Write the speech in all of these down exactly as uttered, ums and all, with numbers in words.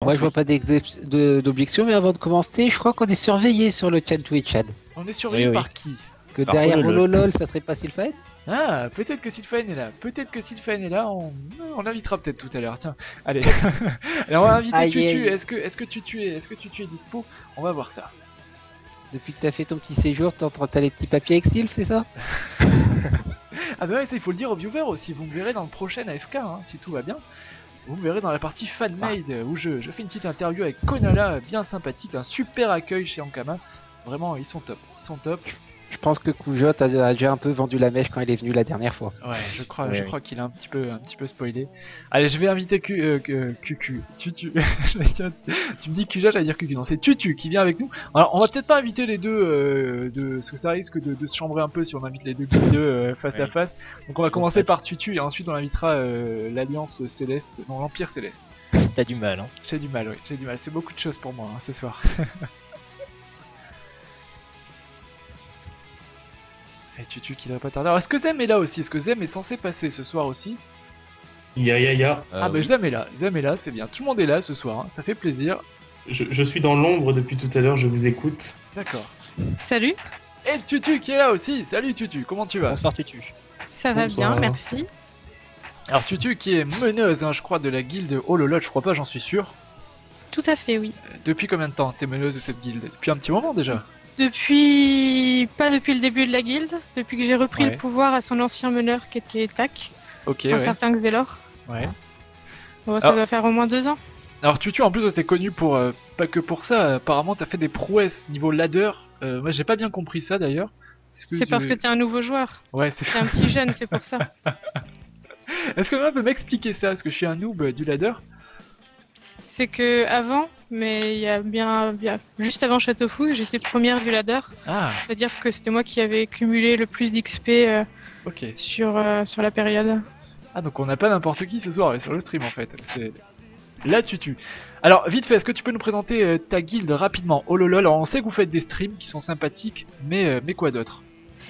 Moi, je vois oui. pas d'exep- de- d'objection, mais avant de commencer, je crois qu'on est surveillé sur le chat Twitch. Ad. On est surveillé Oui, oui. par qui? Que Par derrière Ololol. Ololol, ça serait pas Sylphaen? Ah, peut-être que Sylphaen est là. Peut-être que Sylphaen est là. On, on l'invitera peut-être tout à l'heure. Tiens, allez. Alors on va inviter Aïe, Tutu. aïe. Est-ce que, est-ce que Tutu est, est-ce que Tutu est dispo? On va voir ça. Depuis que t'as fait ton petit séjour, t'as t'as les petits papiers avec Sylph, c'est ça? Ah bah ouais, ça il faut le dire aux viewers aussi. Vous me verrez dans le prochain A F K, hein, si tout va bien. Vous me verrez dans la partie fanmade où je, je fais une petite interview avec Konala, bien sympathique, un super accueil chez Ankama. Vraiment, ils sont top. Ils sont top. Je pense que Kujo a a déjà un peu vendu la mèche quand il est venu la dernière fois. Ouais, je crois, Oui, je oui. crois qu'il a un petit peu, un petit peu spoilé. Allez, je vais inviter Q, euh, Q, Q, Tutu. J'allais dire- tu me dis Kuja, j'allais dire Q Q. Non, c'est Tutu qui vient avec nous. Alors, on va peut-être pas inviter les deux, euh, de, parce que ça risque de, de se chambrer un peu si on invite les deux guildes euh, face à Oui. face. Donc, on va commencer par Tutu et ensuite on invitera euh, l'Alliance Céleste, non, l'Empire Céleste. T'as du mal, hein. J'ai du mal, oui, j'ai du mal. C'est beaucoup de choses pour moi hein, ce soir. Et Tutu qui devrait pas tarder. Alors, est-ce que Zem est là aussi? Est-ce que Zem est censé passer ce soir aussi? Ya ya ya. Euh, Ah bah oui. Zem est là, Zem est là, c'est bien. Tout le monde est là ce soir, hein, ça fait plaisir. Je, je suis dans l'ombre depuis tout à l'heure, je vous écoute. D'accord. Salut, Et Tutu qui est là aussi. Salut Tutu, comment tu vas? Bonsoir Tutu. ça va Bonsoir. bien, merci. Alors Tutu qui est meneuse, hein, je crois, de la guilde Ololol, je crois pas, j'en suis sûr. Tout à fait, oui. Euh, Depuis combien de temps t'es meneuse de cette guilde? Depuis un petit moment déjà. Depuis... pas depuis le début de la guilde, depuis que j'ai repris Ouais. le pouvoir à son ancien meneur qui était Tac, Ok, un ouais. certain Xelor. ouais. Bon, ça Alors- doit faire au moins deux ans. Alors Tutu en plus t'es connu pour, euh, pas que pour ça, euh, apparemment t'as fait des prouesses niveau ladder. Euh, moi j'ai pas bien compris ça d'ailleurs. Est-ce que C'est tu- parce que t'es un nouveau joueur. Ouais, c'est... T'es un petit jeune, c'est pour ça. Est-ce que quelqu'un peut m'expliquer ça? Est-ce que je suis un noob euh, du ladder? C'est que avant, mais il y a bien, bien... juste avant Châteaufou, j'étais première du ladder. Ah, C'est-à-dire que c'était moi qui avais cumulé le plus d'X P euh, ok. sur, euh, sur la période. Ah donc on n'a pas n'importe qui ce soir sur le stream en fait, c'est la Tutu. Alors vite fait, est-ce que tu peux nous présenter euh, ta guilde rapidement? Oh lol, alors on sait que vous faites des streams qui sont sympathiques, mais, euh, mais quoi d'autre?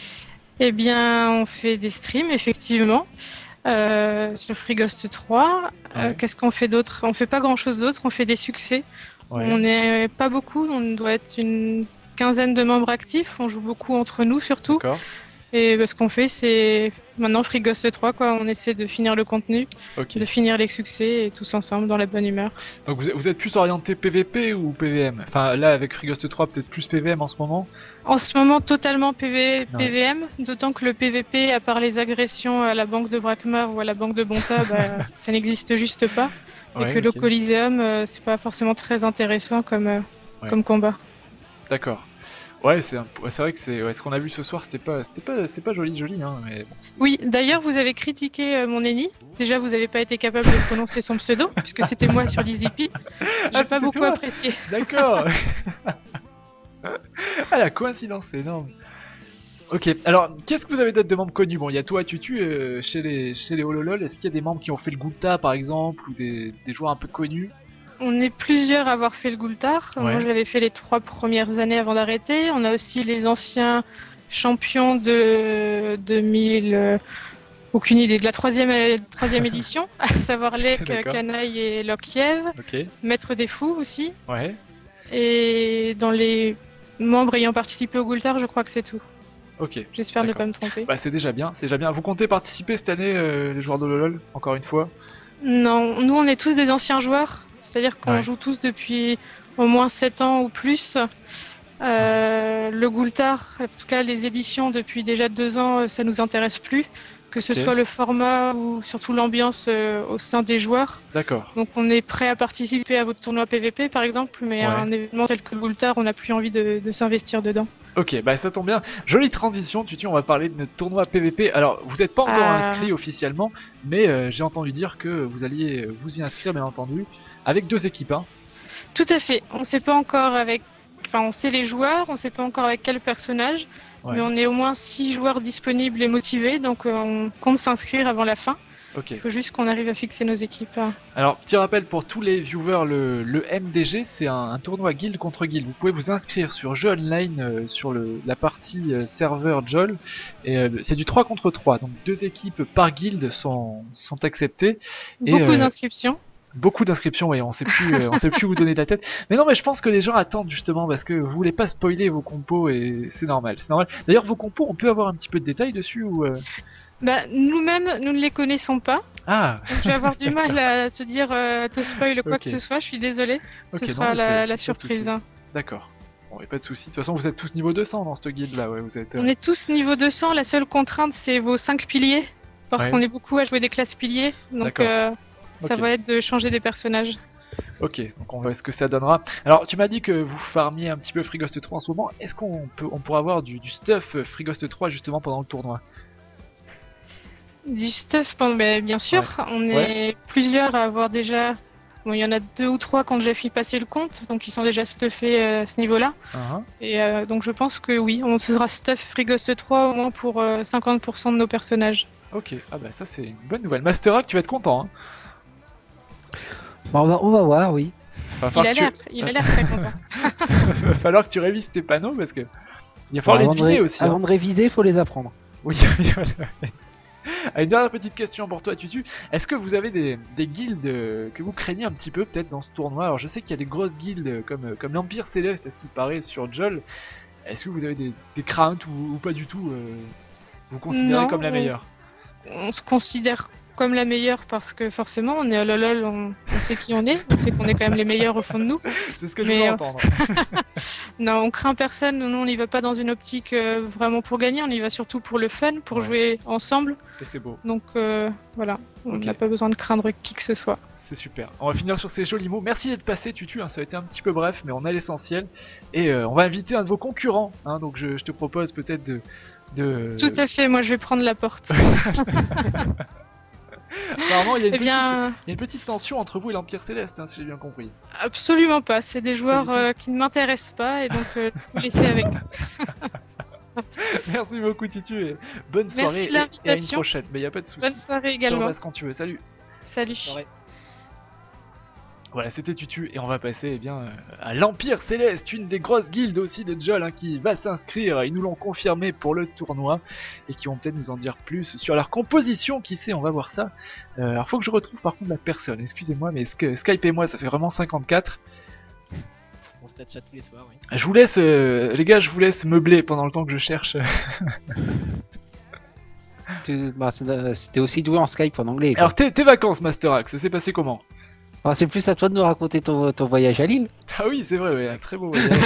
Eh bien, on fait des streams, effectivement, euh, sur Freeghost trois. Euh, Ouais. Qu'est-ce qu'on fait d'autre? On fait pas grand-chose d'autre, on fait des succès. Ouais. On n'est pas beaucoup, on doit être une quinzaine de membres actifs. On joue beaucoup entre nous, surtout. D'accord, Et bah, ce qu'on fait, c'est maintenant Freeghost trois, quoi. On essaie de finir le contenu, ok. de finir les succès, et tous ensemble, dans la bonne humeur. Donc vous, vous êtes plus orienté P V P ou P V M? Enfin là avec Freeghost trois peut-être plus P V M en ce moment. En ce moment, totalement P V... Ouais. P V M, d'autant que le P V P, à part les agressions à la banque de Brakmar ou à la banque de Bonta, bah, ça n'existe juste pas. Et Ouais, que ok. le Coliseum, euh, c'est pas forcément très intéressant comme, euh, Ouais. comme combat. D'accord. Ouais, c'est un- ouais, c'est vrai que c'est ouais, ce qu'on a vu ce soir, c'était pas c'était pas c'était pas joli joli hein, mais bon. c'est- Oui, d'ailleurs, vous avez critiqué euh, mon ennemi. Déjà, vous n'avez pas été capable de prononcer son pseudo, puisque c'était moi sur l'Easyp. J'ai Ah, pas c'était beaucoup toi apprécié. D'accord. Ah la coïncidence, c'est énorme. Ok, alors qu'est-ce que vous avez d'autres de membres connus? Bon, il y a toi, Tutu, euh, chez les chez les Hololol. Est-ce qu'il y a des membres qui ont fait le Gulta par exemple ou des, des joueurs un peu connus? On est plusieurs à avoir fait le Gultar. Ouais. Moi, je l'avais fait les trois premières années avant d'arrêter. On a aussi les anciens champions de deux mille... euh, aucune idée, de la troisième, troisième édition, à savoir Lek, D'accord. Kanaï et Lokiev. Ok, Maître des Fous aussi. ouais. Et dans les membres ayant participé au Gultar, je crois que c'est tout. Ok. J'espère ne D'accord. pas me tromper. Bah c'est déjà bien, c'est déjà bien. Vous comptez participer cette année, euh, les joueurs de Hololol, encore une fois? Non, nous on est tous des anciens joueurs, c'est-à-dire qu'on Ouais. joue tous depuis au moins sept ans ou plus. Euh, le Gultar, en tout cas les éditions depuis déjà deux ans, euh, ça nous intéresse plus, que ce Ok. soit le format ou surtout l'ambiance euh, au sein des joueurs. D'accord. Donc on est prêt à participer à votre tournoi P V P par exemple, mais à Ouais. un événement tel que le Gultar, on n'a plus envie de, de s'investir dedans. Ok, bah ça tombe bien. Jolie transition, Tutu, on va parler de notre tournoi P V P. Alors, vous n'êtes pas encore Ah. inscrit officiellement, mais euh, j'ai entendu dire que vous alliez euh, vous y inscrire, bien entendu, avec deux équipes. Hein. Tout à fait. On ne sait pas encore avec. Enfin, on sait les joueurs, on ne sait pas encore avec quel personnage, Ouais. mais on est au moins six joueurs disponibles et motivés, donc euh, on compte s'inscrire avant la fin. Ok. Il faut juste qu'on arrive à fixer nos équipes. Alors, petit rappel pour tous les viewers, le, le M D G, c'est un, un tournoi guild contre guild. Vous pouvez vous inscrire sur Jeu Online, euh, sur le, la partie euh, serveur Jol, et euh, c'est du trois contre trois, donc deux équipes par guild sont, sont acceptées. Et, Beaucoup euh, d'inscriptions. Beaucoup d'inscriptions, et on sait plus, euh, on sait plus où donner de la tête. Mais non, mais je pense que les gens attendent justement parce que vous voulez pas spoiler vos compos et c'est normal, c'est normal. D'ailleurs, vos compos, on peut avoir un petit peu de détails dessus ou euh... Bah, nous-mêmes, nous ne les connaissons pas. Ah. Donc, je vais avoir du mal à te dire, euh, te spoil quoi Okay. que ce soit. Je suis désolée. Okay, ce non, sera mais la, c'est- la c'est pas de surprise. souci. hein. D'accord. Bon, y a pas de souci. De toute façon, vous êtes tous niveau deux cents dans ce guild là, ouais. Vous êtes. euh, On est tous niveau deux cents. La seule contrainte, c'est vos cinq piliers. Parce Ouais. qu'on est beaucoup à jouer des classes piliers. Donc, D'accord. euh, ça Ok. va être de changer des personnages. Ok, donc on voit ce que ça donnera. Alors, tu m'as dit que vous farmiez un petit peu Free-Ghost trois en ce moment. Est-ce qu'on peut, on pourra avoir du, du stuff euh, Free-Ghost trois justement pendant le tournoi? Du stuff, bon, ben, bien sûr. On est Ouais. plusieurs à avoir déjà. Bon, il y en a deux ou trois quand j'ai fait passer le compte. Donc, ils sont déjà stuffés euh, à ce niveau-là. Hein, Et euh, donc, je pense que oui, on sera stuff Free Ghost trois au moins pour euh, cinquante pour cent de nos personnages. Ok, ah bah ça c'est une bonne nouvelle. Masterak, tu vas être content. Hein. Bon, on, va, on va voir, oui. Va Il falloir a que tu- l'air, il a l'air très content. va falloir que tu révises tes panneaux parce que il va falloir Avant les de deviner ré- aussi. hein. Avant de réviser, il faut les apprendre. Oui, oui, voilà. Ah, une dernière petite question pour toi, Tutu. Est-ce que vous avez des, des guildes euh, que vous craignez un petit peu peut-être dans ce tournoi? Alors je sais qu'il y a des grosses guildes euh, comme, euh, comme l'Empire Céleste, à ce qui paraît, sur Jol. Est-ce que vous avez des, des craintes ou, ou pas du tout euh, vous considérez Non, comme la on- meilleure? On se considère comme la meilleure parce que forcément, on est à LOL, on, on sait qui on est, on sait qu'on est quand même les meilleurs au fond de nous. C'est ce que je Mais, voulais euh, entendre. Non, on craint personne, nous on n'y va pas dans une optique euh, vraiment pour gagner, on y va surtout pour le fun, pour Ouais. jouer ensemble. Et c'est beau. Donc euh, voilà, on Ok. n'a pas besoin de craindre qui que ce soit. C'est super. On va finir sur ces jolis mots. Merci d'être passé, Tutu. Hein, ça a été un petit peu bref, mais on a l'essentiel. Et euh, on va inviter un de vos concurrents. Hein, donc je, je te propose peut-être de. de... Tout à fait, moi je vais prendre la porte. Apparemment, il y, a une Eh petite, bien, il y a une petite tension entre vous et l'Empire Céleste, hein, si j'ai bien compris. absolument pas, c'est des joueurs Pas du tout. euh, qui ne m'intéressent pas et donc euh, je vais vous laisser avec eux. Merci beaucoup, Tutu. Et bonne Merci soirée. de et- Et, à une l'invitation. prochaine. Mais il n'y a pas de souci. Bonne soirée Tu également. repasses quand tu veux. Salut. Salut. Voilà, c'était Tutu et on va passer eh bien, euh, à l'Empire Céleste, une des grosses guildes aussi de Jol hein, qui va s'inscrire. Ils nous l'ont confirmé pour le tournoi et qui vont peut-être nous en dire plus sur leur composition. Qui sait, on va voir ça. Euh, alors, faut que je retrouve par contre la personne. Excusez-moi, mais Sky- Skype et moi, ça fait vraiment cinquante-quatre. On stat chat tous les soirs, oui. Je vous laisse, euh, les gars, je vous laisse meubler pendant le temps que je cherche. Tu- bah, c'est- C'était aussi doué en Skype en anglais. quoi. Alors, tes, tes vacances, Masterax, ça s'est passé comment? Alors, c'est plus à toi de nous raconter ton, ton voyage à Lille. Ah oui, c'est vrai, ouais, un très beau voyage.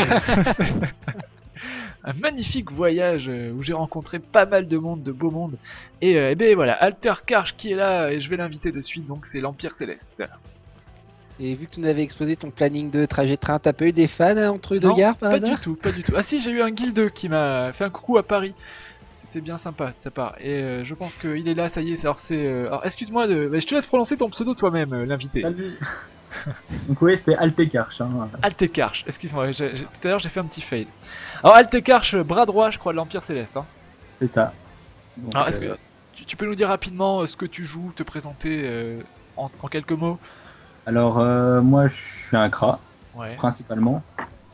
Un magnifique voyage euh, où j'ai rencontré pas mal de monde, de beau monde. Et, euh, eh ben voilà, Alter Karch qui est là et je vais l'inviter de suite, donc c'est l'Empire Céleste. Et vu que tu nous avais exposé ton planning de trajet de train, t'as pas eu des fans hein, entre deux Non, gares par pas hasard du tout, pas du tout. Ah si, j'ai eu un guilde qui m'a fait un coucou à Paris. C'était bien sympa de sa part. Et euh, je pense qu'il est là, ça y est. Alors c'est. euh, Alors excuse-moi, de... bah, je te laisse prononcer ton pseudo toi-même, euh, l'invité. Salut. Donc oui, c'est Altekarch. Hein. Altekarch, excuse-moi, j'ai- j'ai- tout à l'heure j'ai fait un petit fail. Alors Altekarch, bras droit, je crois, de l'Empire Céleste. Hein. C'est ça. Donc, Alors est-ce euh, que tu, tu peux nous dire rapidement euh, ce que tu joues, te présenter euh, en, en quelques mots? alors, euh, moi, je suis un Kra, Ouais. principalement.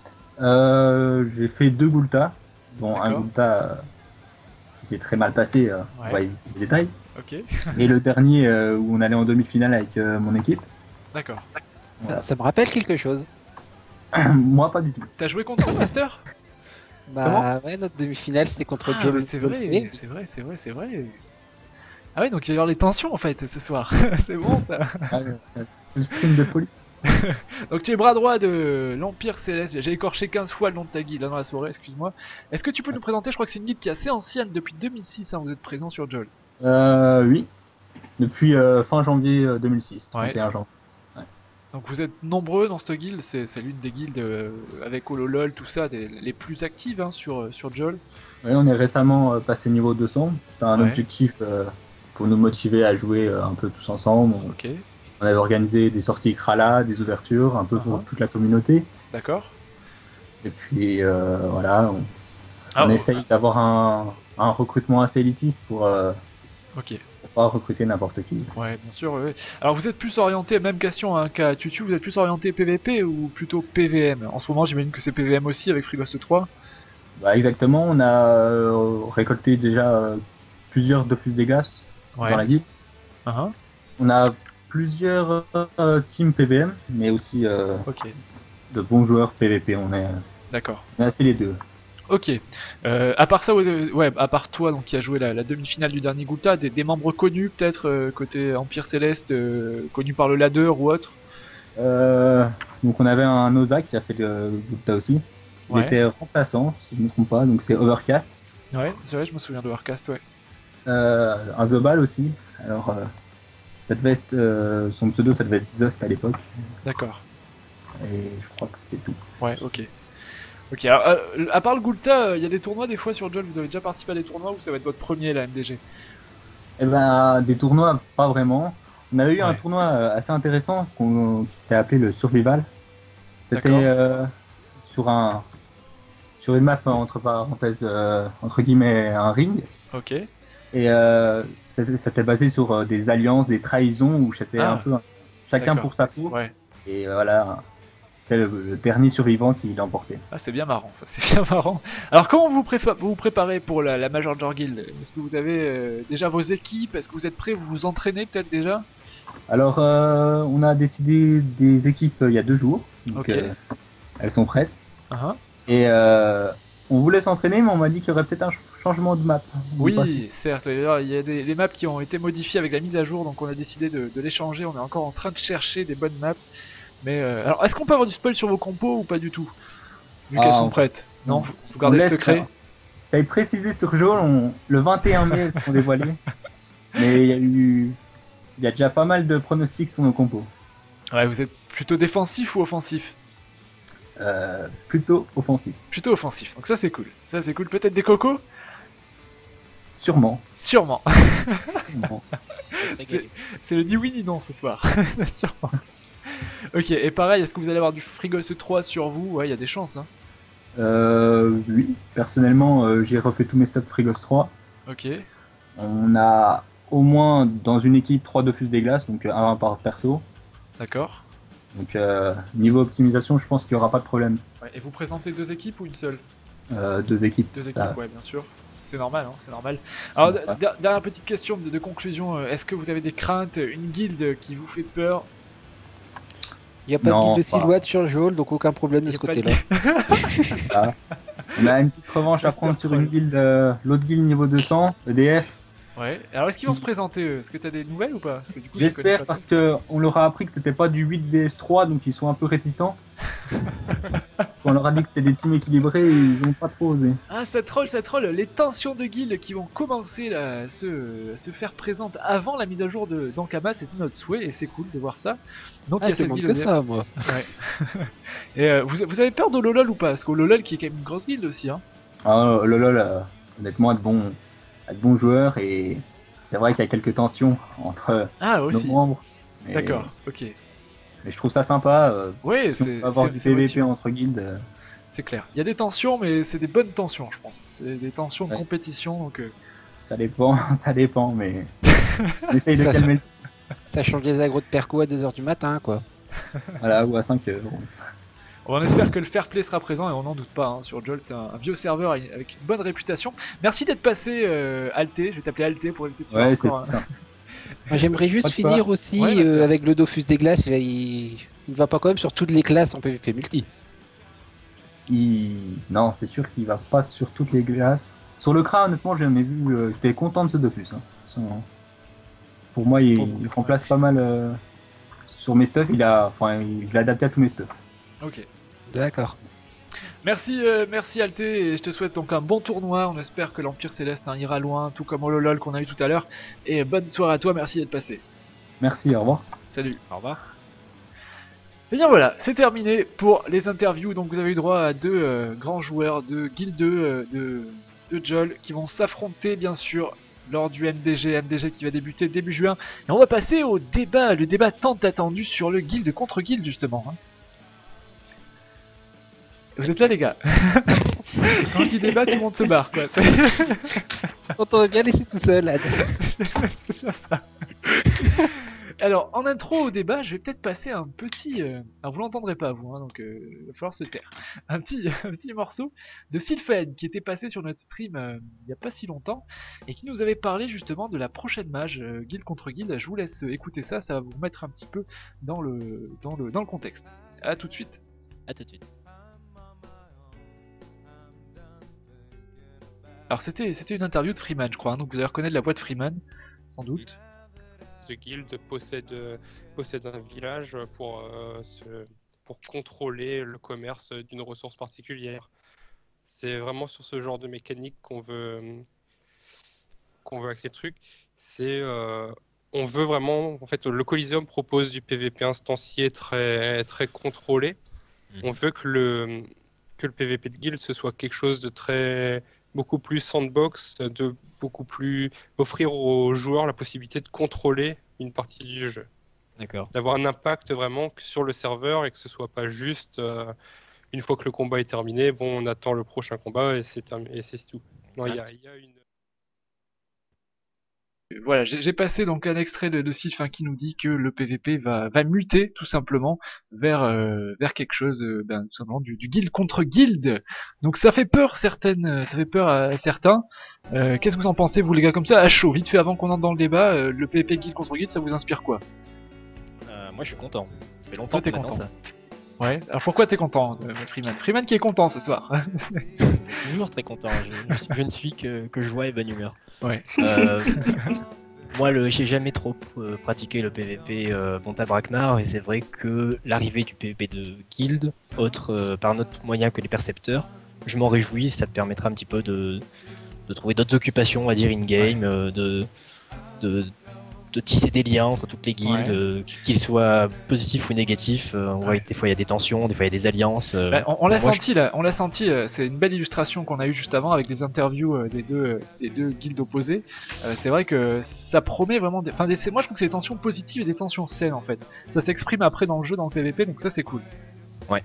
Euh, J'ai fait deux Gulta, dont un D'accord. Gulta euh, qui s'est très mal passé. euh, On Ouais. va éviter les détails. Ok, Et le dernier euh, où on allait en demi-finale avec euh, mon équipe. d'accord. Ça, ça me rappelle quelque chose. Moi, pas du tout. T'as joué contre le Master? Bah ouais, notre demi-finale c'était contre Ah, John. mais c'est vrai, c'est vrai, c'est vrai, c'est vrai. Ah ouais, donc il va y avoir les tensions en fait ce soir. C'est bon ça. Ah, euh, le stream de folie. Donc tu es bras droit de l'Empire Céleste. J'ai écorché quinze fois le nom de ta guilde là dans la soirée, excuse-moi. Est-ce que tu peux nous présenter? Je crois que c'est une guilde qui est assez ancienne, depuis deux mille six, hein, vous êtes présent sur Jol. Euh, oui. Depuis euh, fin janvier euh, deux mille six, trente et un janvier. Donc vous êtes nombreux dans cette guilde, c'est c'est l'une des guildes euh, avec Hololol, tout ça, des, les plus actives hein, sur, euh, sur Jol. Oui, on est récemment euh, passé niveau deux cents. C'était un Ouais. objectif euh, pour nous motiver à jouer euh, un peu tous ensemble. On, Ok, on avait organisé des sorties Krala, des ouvertures, un peu pour Uh-huh. toute la communauté. d'accord. Et puis euh, voilà, on, Ah, on oh, essaye d'avoir un, un recrutement assez élitiste pour, euh, ok, pour pas recruter n'importe qui. ouais, bien sûr. Ouais. Alors vous êtes plus orienté, même question hein, qu'à Tutu, vous êtes plus orienté P V P ou plutôt P V M? En ce moment, j'imagine que c'est P V M aussi avec Free-Ghost trois. Bah, exactement, on a euh, récolté déjà euh, plusieurs Dofus Degas Ouais. dans la guilde. Uh-huh. On a plusieurs euh, teams P V M, mais aussi euh, Ok, de bons joueurs P V P. On est, d'accord. on est assez les deux. Ok. Euh, à part ça, ouais, ouais, à part toi, donc qui a joué la, la demi-finale du dernier Gulta, des, des membres connus peut-être euh, côté Empire Céleste, euh, connus par le ladder ou autre. Euh, donc on avait un Oza qui a fait le Gupta aussi. Il Ouais. était remplaçant, si je ne me trompe pas, donc c'est Overcast. Ouais, c'est vrai, je me souviens de Warcast, ouais. Euh, un Zobal aussi. Alors, euh, ça devait être, euh, son pseudo, ça devait être Zost à l'époque. D'accord. Et je crois que c'est tout. Ouais, ok. Ok, alors, euh, à part le Gulta, il y a des tournois des fois sur Jol, vous avez déjà participé à des tournois ou ça va être votre premier la M D G? Eh ben, des tournois, pas vraiment. On avait eu un Ouais. tournoi euh, assez intéressant qu'on- qui s'était appelé le Survival. C'était D'accord. euh, sur un sur une map, entre parenthèses, euh, entre guillemets, un ring. Ok. Et euh, c'était c'était basé sur euh, des alliances, des trahisons, où c'était Ah. un peu chacun D'accord. pour sa peau. Ouais. Et voilà, c'était le, le dernier survivant qui l'emportait. Ah, c'est bien marrant, ça, c'est bien marrant. Alors, comment vous prépa- vous, vous préparez pour la, la Major Jar Guild? Est-ce que vous avez euh, déjà vos équipes? Est-ce que vous êtes prêts? Vous vous entraînez peut-être déjà? Alors, euh, on a décidé des équipes euh, il y a deux jours. Donc, Ok. euh, elles sont prêtes. Ah, Et euh, on voulait s'entraîner, mais on m'a dit qu'il y aurait peut-être un ch- changement de map. On est pas sûr. oui, certes. D'ailleurs, il y a des les maps qui ont été modifiées avec la mise à jour, donc on a décidé de, de les changer. On est encore en train de chercher des bonnes maps. Mais euh, alors, est-ce qu'on peut avoir du spoil sur vos compos ou pas du tout? Vu Ah, qu'elles sont on- prêtes. Non, on- vous, vous gardez on le laisse secret. faire. Ça est précisé sur Joel, on- le vingt et un mai, elles seront dévoilées. Mais il y a eu. Il y a déjà pas mal de pronostics sur nos compos. Ouais, vous êtes plutôt défensif ou offensif? Euh, plutôt offensif. Plutôt offensif, donc ça c'est cool. Ça c'est cool. Peut-être des cocos? Sûrement. Sûrement. Sûrement. Régalé. C'est le ni oui ni non ce soir. Sûrement. Ok, et pareil, est-ce que vous allez avoir du Frigos trois sur vous? Ouais, il y a des chances, hein. Euh, oui, personnellement, euh, j'ai refait tous mes stuff Frigos trois. Ok, On a au moins dans une équipe trois Dofus des glaces, donc euh, un par perso. d'accord. Donc euh, niveau optimisation, je pense qu'il n'y aura pas de problème. Ouais, et vous présentez deux équipes ou une seule? Euh, deux équipes. Deux ça- équipes, ouais, bien sûr. C'est normal, hein, c'est normal. ça Alors, va pas. d- d- dernière petite question de, de conclusion. euh, Est-ce que vous avez des craintes, une guilde qui vous fait peur? Il n'y a pas Non, de guide de pas. silhouette sur le Joel, donc aucun problème de Y a ce pas de- côté-là. On a une petite revanche à Master prendre sur Troll. une guilde, euh, l'autre guilde niveau deux cents, E D F. Ouais. Alors, est-ce qu'ils vont se présenter eux? Est-ce que t'as des nouvelles ou pas? Parce que du coup, je les connais J'espère pas parce trop. que on leur a appris que c'était pas du huit V S trois, donc ils sont un peu réticents. On leur a dit que c'était des teams équilibrés et ils ont pas trop osé. Ah, ça troll, ça troll. Les tensions de guildes qui vont commencer là, à, se, à se faire présentes avant la mise à jour de d'Ankama, c'était notre souhait et c'est cool de voir ça. Donc, il Ah, y a je cette demande guilde que E D F. ça, moi. Et euh, vous, vous avez peur de Lolol ou pas? Parce que Lolol qui est quand même une grosse guilde aussi, hein. Ah, lol, euh, honnêtement, de bons, de bons joueurs et c'est vrai qu'il y a quelques tensions entre Ah, nos aussi. membres. Mais- D'accord, ok. Mais je trouve ça sympa. euh, Oui, si on c'est peut avoir c'est- du c'est P V P motivant. entre guildes. euh, C'est clair. Il y a des tensions, mais c'est des bonnes tensions, je pense. C'est des tensions de Ouais. compétition, donc... euh, Ça dépend, ça dépend, mais on essaye de Ça, calmer le Ça change les agros de perco à deux heures du matin, quoi. voilà, ou à cinq heures. On espère que le fair play sera présent et on n'en doute pas. Hein. Sur Jol, c'est un, un vieux serveur avec une bonne réputation. Merci d'être passé, euh, Alté. Je vais t'appeler Alté pour éviter de faire Ouais, c'est encore... plus simple. Moi, j'aimerais juste Pas de finir peur. aussi Ouais, bah, c'est euh, vrai. avec le Dofus des glaces. Il, il... il ne va pas quand même sur toutes les classes en P V P multi. Il... Non, c'est sûr qu'il va pas sur toutes les glaces. Sur le Kra, honnêtement, j'ai jamais vu. euh, J'étais content de ce Dofus. Hein. Son- Pour moi, il, Pour- il remplace pas mal euh, sur mes stuff. Il a, enfin, il l'a adapté à tous mes stuff. Ok. D'accord. Merci, euh, merci Alté, et je te souhaite donc un bon tournoi. On espère que l'Empire Céleste hein, ira loin, tout comme au LOL qu'on a eu tout à l'heure. Et bonne soirée à toi, merci d'être passé. Merci, au revoir. Salut, au revoir. Et bien voilà, c'est terminé pour les interviews. Donc vous avez eu droit à deux euh, grands joueurs de Guild deux euh, de, de Jol qui vont s'affronter bien sûr lors du M D G. M D G qui va débuter début juin. Et on va passer au débat, le débat tant attendu sur le Guild contre Guild justement. hein. Vous êtes là les gars. Quand je dis débat, tout le monde se barre quoi. On t'aurait bien laissé tout seul, là. Alors, en intro au débat, je vais peut-être passer un petit... euh, Alors, vous l'entendrez pas, vous, hein, donc euh, il va falloir se taire. Un petit, un petit morceau de Sylphen qui était passé sur notre stream euh, il n'y a pas si longtemps et qui nous avait parlé justement de la prochaine mage, euh, guild contre guild. Je vous laisse écouter ça, ça va vous mettre un petit peu dans le, dans le, dans le contexte. A tout de suite. À tout de suite. Alors, c'était c'était une interview de Freeman, je crois, hein, donc vous allez reconnaître la voix de Freeman, sans doute. The Guild possède, euh, possède un village pour, euh, se, pour contrôler le commerce d'une ressource particulière. C'est vraiment sur ce genre de mécanique qu'on veut, qu'on veut axer le truc. C'est, euh, on veut vraiment, en fait, le Coliseum propose du P V P instancié très, très contrôlé. Mmh. On veut que le, que le P V P de Guild ce soit quelque chose de très, beaucoup plus sandbox, de beaucoup plus offrir aux joueurs la possibilité de contrôler une partie du jeu. D'accord. D'avoir un impact vraiment sur le serveur et que ce soit pas juste euh, une fois que le combat est terminé, bon, on attend le prochain combat et c'est terminé, et c'est tout. Non, il y, y a une... Voilà, j'ai passé donc un extrait de, de Sylphin qui nous dit que le P V P va, va muter tout simplement vers, euh, vers quelque chose, euh, ben, tout simplement du, du guild contre guild. Donc ça fait peur certaines, ça fait peur à certains. Euh, Qu'est-ce que vous en pensez, vous les gars, comme ça, à chaud, vite fait avant qu'on entre dans le débat, euh, le P V P guild contre guild, ça vous inspire quoi? euh, Moi je suis content. Ça fait longtemps Toi t'es qu'on attend content. ça. Ouais, alors pourquoi t'es content, euh, Freeman? Freeman qui est content ce soir. Toujours très content. Je, je, je ne suis que, que joie et bonne humeur. Ouais. Euh, moi, le, j'ai jamais trop euh, pratiqué le P V P euh, Bonta Brakmar et c'est vrai que l'arrivée du P V P de guild, autre euh, par notre moyen que les percepteurs, je m'en réjouis. Ça te permettra un petit peu de, de trouver d'autres occupations, on va dire in-game, ouais. euh, de, de de tisser des liens entre toutes les guildes, ouais. euh, qu'ils soient positifs ou négatifs. Euh, on voit ouais. des fois il y a des tensions, des fois il y a des alliances. Euh, bah, on on l'a senti je... là, on l'a senti. Euh, c'est une belle illustration qu'on a eue juste avant avec les interviews euh, des deux euh, des deux guildes opposées. Euh, c'est vrai que ça promet vraiment. Des... Enfin, des... moi je trouve que c'est des tensions positives et des tensions saines en fait. Ça s'exprime après dans le jeu, dans le P V P, donc ça c'est cool. Ouais.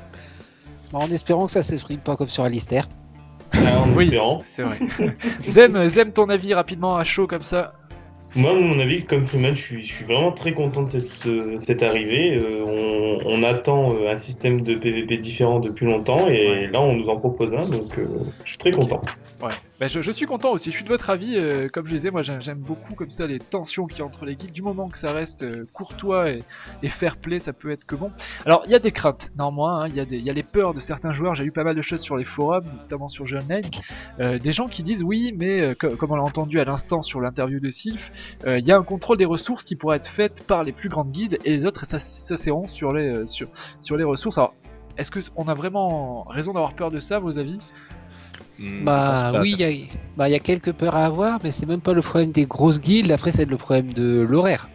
Bon, en espérant que ça s'exprime pas comme sur Alistair. Ah, en oui, espérant. C'est vrai. Zem, Zem, ton avis rapidement à chaud comme ça. Moi, à mon avis, comme Freeman, je suis, je suis vraiment très content de cette, euh, cette arrivée. Euh, on, on attend euh, un système de P V P différent depuis longtemps et ouais. là, on nous en propose un, donc euh, je suis très content. Ouais, bah, je, je suis content aussi. Je suis de votre avis. Euh, comme je disais, moi, j'aime beaucoup comme ça les tensions qu'il y a entre les guildes. Du moment que ça reste euh, courtois et, et fair play, ça peut être que bon. Alors, il y a des craintes, néanmoins. Il hein, y, y a les peurs de certains joueurs. J'ai eu pas mal de choses sur les forums, notamment sur Jeu Online. Euh, des gens qui disent oui, mais euh, co comme on l'a entendu à l'instant sur l'interview de Sylph, il euh, y a un contrôle des ressources qui pourrait être fait par les plus grandes guildes et les autres s'asserront sur les euh, sur sur les ressources. Alors, est-ce que on a vraiment raison d'avoir peur de ça, vos avis? Mmh, bah oui, il y, bah, y a quelques peurs à avoir, mais c'est même pas le problème des grosses guildes. Après, c'est le problème de l'horaire.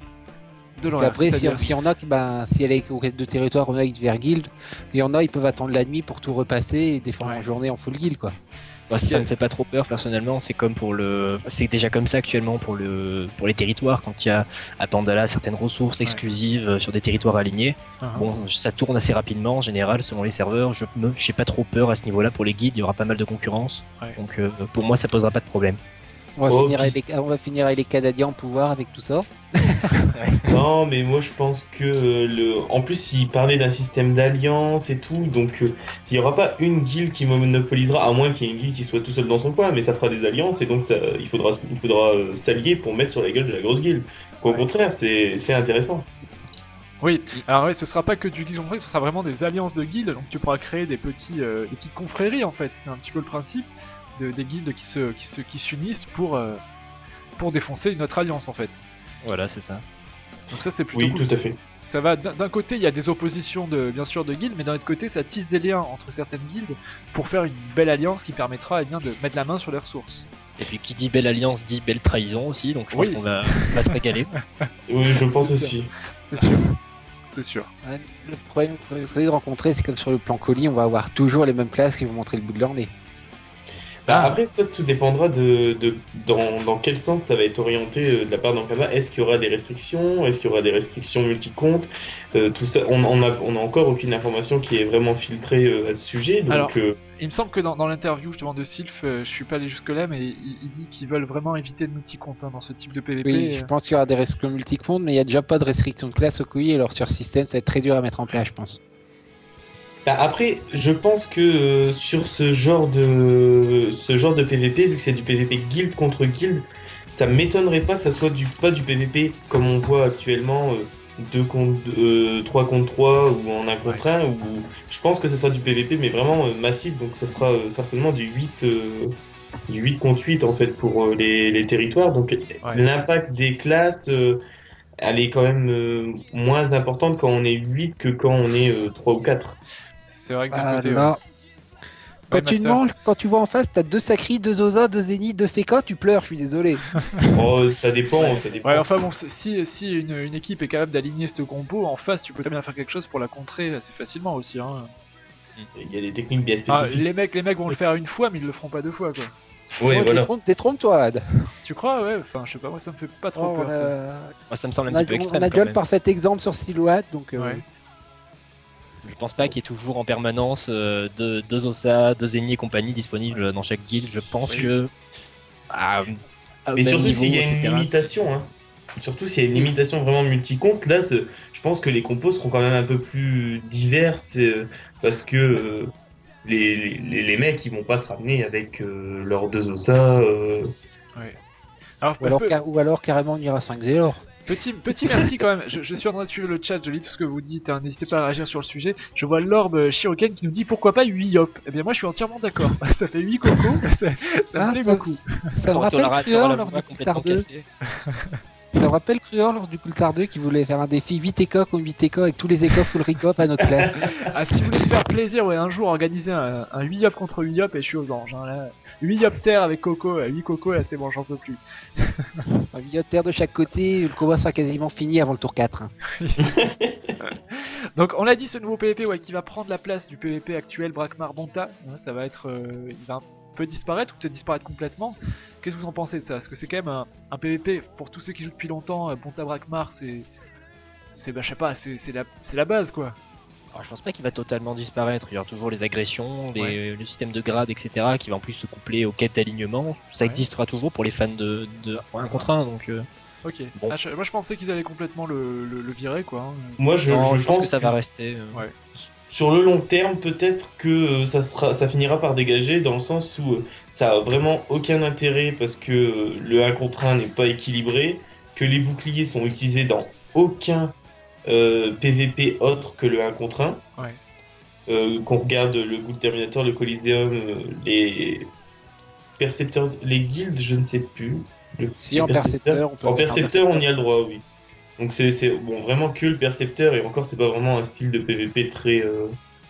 De l'horaire. Après, si, si y en a qui, bah, si elle est de territoire on a vers guild, il y en a, ils peuvent attendre la nuit pour tout repasser et défendre ouais. en journée en full guild, quoi. Moi, ça me fait pas trop peur personnellement, c'est comme pour le, c'est déjà comme ça actuellement pour le, pour les territoires quand il y a à Pandala certaines ressources exclusives ouais. sur des territoires alignés. Uh-huh. Bon, ça tourne assez rapidement en général selon les serveurs. Je me, j'ai pas trop peur à ce niveau-là pour les guides, il y aura pas mal de concurrence, ouais. donc euh, pour moi ça posera pas de problème. On va, oh, finir avec les, on va finir avec les Canadiens en pouvoir avec tout ça. Non, mais moi je pense que le. En plus, il parlait d'un système d'alliance et tout, donc euh, il n'y aura pas une guilde qui monopolisera, à moins qu'il y ait une guilde qui soit tout seul dans son coin, mais ça fera des alliances et donc ça, il faudra, il faudra euh, s'allier pour mettre sur la gueule de la grosse guilde. Au ouais. contraire, c'est intéressant. Oui, alors oui, ce sera pas que du guild confrérie, ce sera vraiment des alliances de guildes, donc tu pourras créer des petits, euh, des petites confréries en fait, c'est un petit peu le principe. De, des guildes qui se qui se qui s'unissent pour euh, pour défoncer une autre alliance en fait. Voilà, c'est ça. Donc ça c'est plutôt oui, cool. tout à fait. Ça va d'un côté il y a des oppositions de bien sûr de guildes, mais d'un autre côté ça tisse des liens entre certaines guildes pour faire une belle alliance qui permettra eh bien de mettre la main sur les ressources. Et puis qui dit belle alliance dit belle trahison aussi, donc je oui. pense qu'on va, va se régaler. Oui, je pense aussi. C'est sûr. C'est sûr. Ouais, le problème que vous allez rencontrer, c'est comme sur le plan colis, on va avoir toujours les mêmes classes qui vont montrer le bout de leur nez. Bah, après, ça tout dépendra de, de dans, dans quel sens ça va être orienté euh, de la part d'Ankama. Est-ce qu'il y aura des restrictions? Est-ce qu'il y aura des restrictions multi-comptes? euh, Tout ça, on, on, a, on a encore aucune information qui est vraiment filtrée euh, à ce sujet. Donc, Alors, euh, il me semble que dans, dans l'interview justement de Sylph, euh, je suis pas allé jusque-là, mais il, il dit qu'ils veulent vraiment éviter le multi-compte hein, dans ce type de P V P. Oui, euh. je pense qu'il y aura des restrictions multi-comptes, mais il n'y a déjà pas de restrictions de classe au Q I, alors sur système, ça va être très dur à mettre en place, je pense. Bah après, je pense que euh, sur ce genre de ce genre de P V P, vu que c'est du P V P guild contre guild, ça m'étonnerait pas que ça soit du pas du P V P comme on voit actuellement euh, deux contre euh, trois contre trois ou en un contre un. Ou je pense que ça sera du P V P mais vraiment euh, massif, donc ça sera euh, certainement du huit euh, du huit contre huit en fait pour euh, les, les territoires. Donc Ouais. l'impact des classes euh, elle est quand même euh, moins importante quand on est huit que quand on est euh, trois ou quatre. C'est vrai que d'un Ah, côté. là. ouais. Quand Ouais, tu Master. demandes, quand tu vois en face, t'as deux Sacri, deux Oza, deux Zeni, deux Feka, tu pleures, je suis désolé. Oh, ça dépend, ça dépend. Ouais, enfin bon, c'est- si, si une, une équipe est capable d'aligner cette compo, en face, tu peux très bien faire quelque chose pour la contrer assez facilement aussi. Hein. Il y a des techniques bien Ah, spécifiques. les mecs, les mecs vont le faire une fois, mais ils le feront pas deux fois, quoi. Ouais, Oh, voilà. t'es trompé- T'es trompé-toi, Ad. Tu crois, ouais. Enfin, je sais pas, moi ça me fait pas trop Oh, peur. on Ça. a, Moi, ça me semble un on a- petit peu on extrême. a quand déjà le même. parfait exemple sur Silhouette, donc euh, Ouais. Je pense pas qu'il y ait toujours en permanence euh, deux, deux Ossa, deux Zeni et compagnie disponibles dans chaque guild. Je pense Oui. que. à- à Mais même surtout niveau, s'il y a et une cetera, limitation, hein. Surtout s'il y a une limitation vraiment multi-compte, là, c'est- je pense que les compos seront quand même un peu plus diverses euh, parce que euh, les, les, les mecs, ils vont pas se ramener avec euh, leurs deux ossas. euh. Alors, ou, alors, pe- car- ou alors carrément on ira cinq zéro. petit, petit merci quand même. Je, je suis en train de suivre le chat, je lis tout ce que vous dites. hein, N'hésitez pas à réagir sur le sujet. Je vois Lorb euh, Shiroken qui nous dit pourquoi pas huit Yop. Eh bien, moi je suis entièrement d'accord. Ça fait huit cocos, ça, ça me Ah, plaît ça, beaucoup. ça me Quand rappelle t'auras- t'auras Cruor la lors voix du complètement Coulthard deux. cassée. Ça me rappelle Cruor lors du Coulthard deux qui voulait faire un défi huit écoques ou huit écoques avec tous les écoques full recop à notre classe. Ah, si vous voulez me faire plaisir, ouais, un jour organiser un, un huit Yop contre huit Yop et je suis aux anges. Hein, là. huit Yop terre avec Coco, huit Coco, là c'est bon, j'en peux plus. Un billotteur de chaque côté, le combat sera quasiment fini avant le tour quatre. hein. Donc on l'a dit, ce nouveau P V P ouais, qui va prendre la place du P V P actuel Brakmar Bonta, hein, ça va être, euh, il va un peu disparaître ou peut-être disparaître complètement. Qu'est-ce que vous en pensez de ça? Parce que c'est quand même un, un P V P pour tous ceux qui jouent depuis longtemps. euh, Bonta Brakmar, c'est, c'est bah je sais pas, c'est c'est la, c'est la base quoi. Alors, je pense pas qu'il va totalement disparaître. Il y aura toujours les agressions, les, Ouais. le système de grade, et cetera, qui va en plus se coupler aux quêtes d'alignement. Ça Ouais. existera toujours pour les fans de, de un contre un. Donc, euh, Ok. Bon. Ah, je- moi je pensais qu'ils allaient complètement le, le, le virer quoi. hein. Moi, je, non, je je pense que ça va rester. euh. Ouais. sur le long terme, peut-être que euh, ça sera, ça finira par dégager dans le sens où euh, ça a vraiment aucun intérêt parce que euh, le un contre un n'est pas équilibré, que les boucliers sont utilisés dans aucun euh, P V P autre que le un contre un. Ouais. Euh, qu'on regarde le Good Terminator, le Coliseum, euh, les percepteurs, les guildes, je ne sais plus. Le- Si, les en percepteur, on peut En le faire. percepteur, on y a le droit, oui. Donc c'est c'est- bon, vraiment que le percepteur, et encore, c'est pas vraiment un style de P V P très. euh,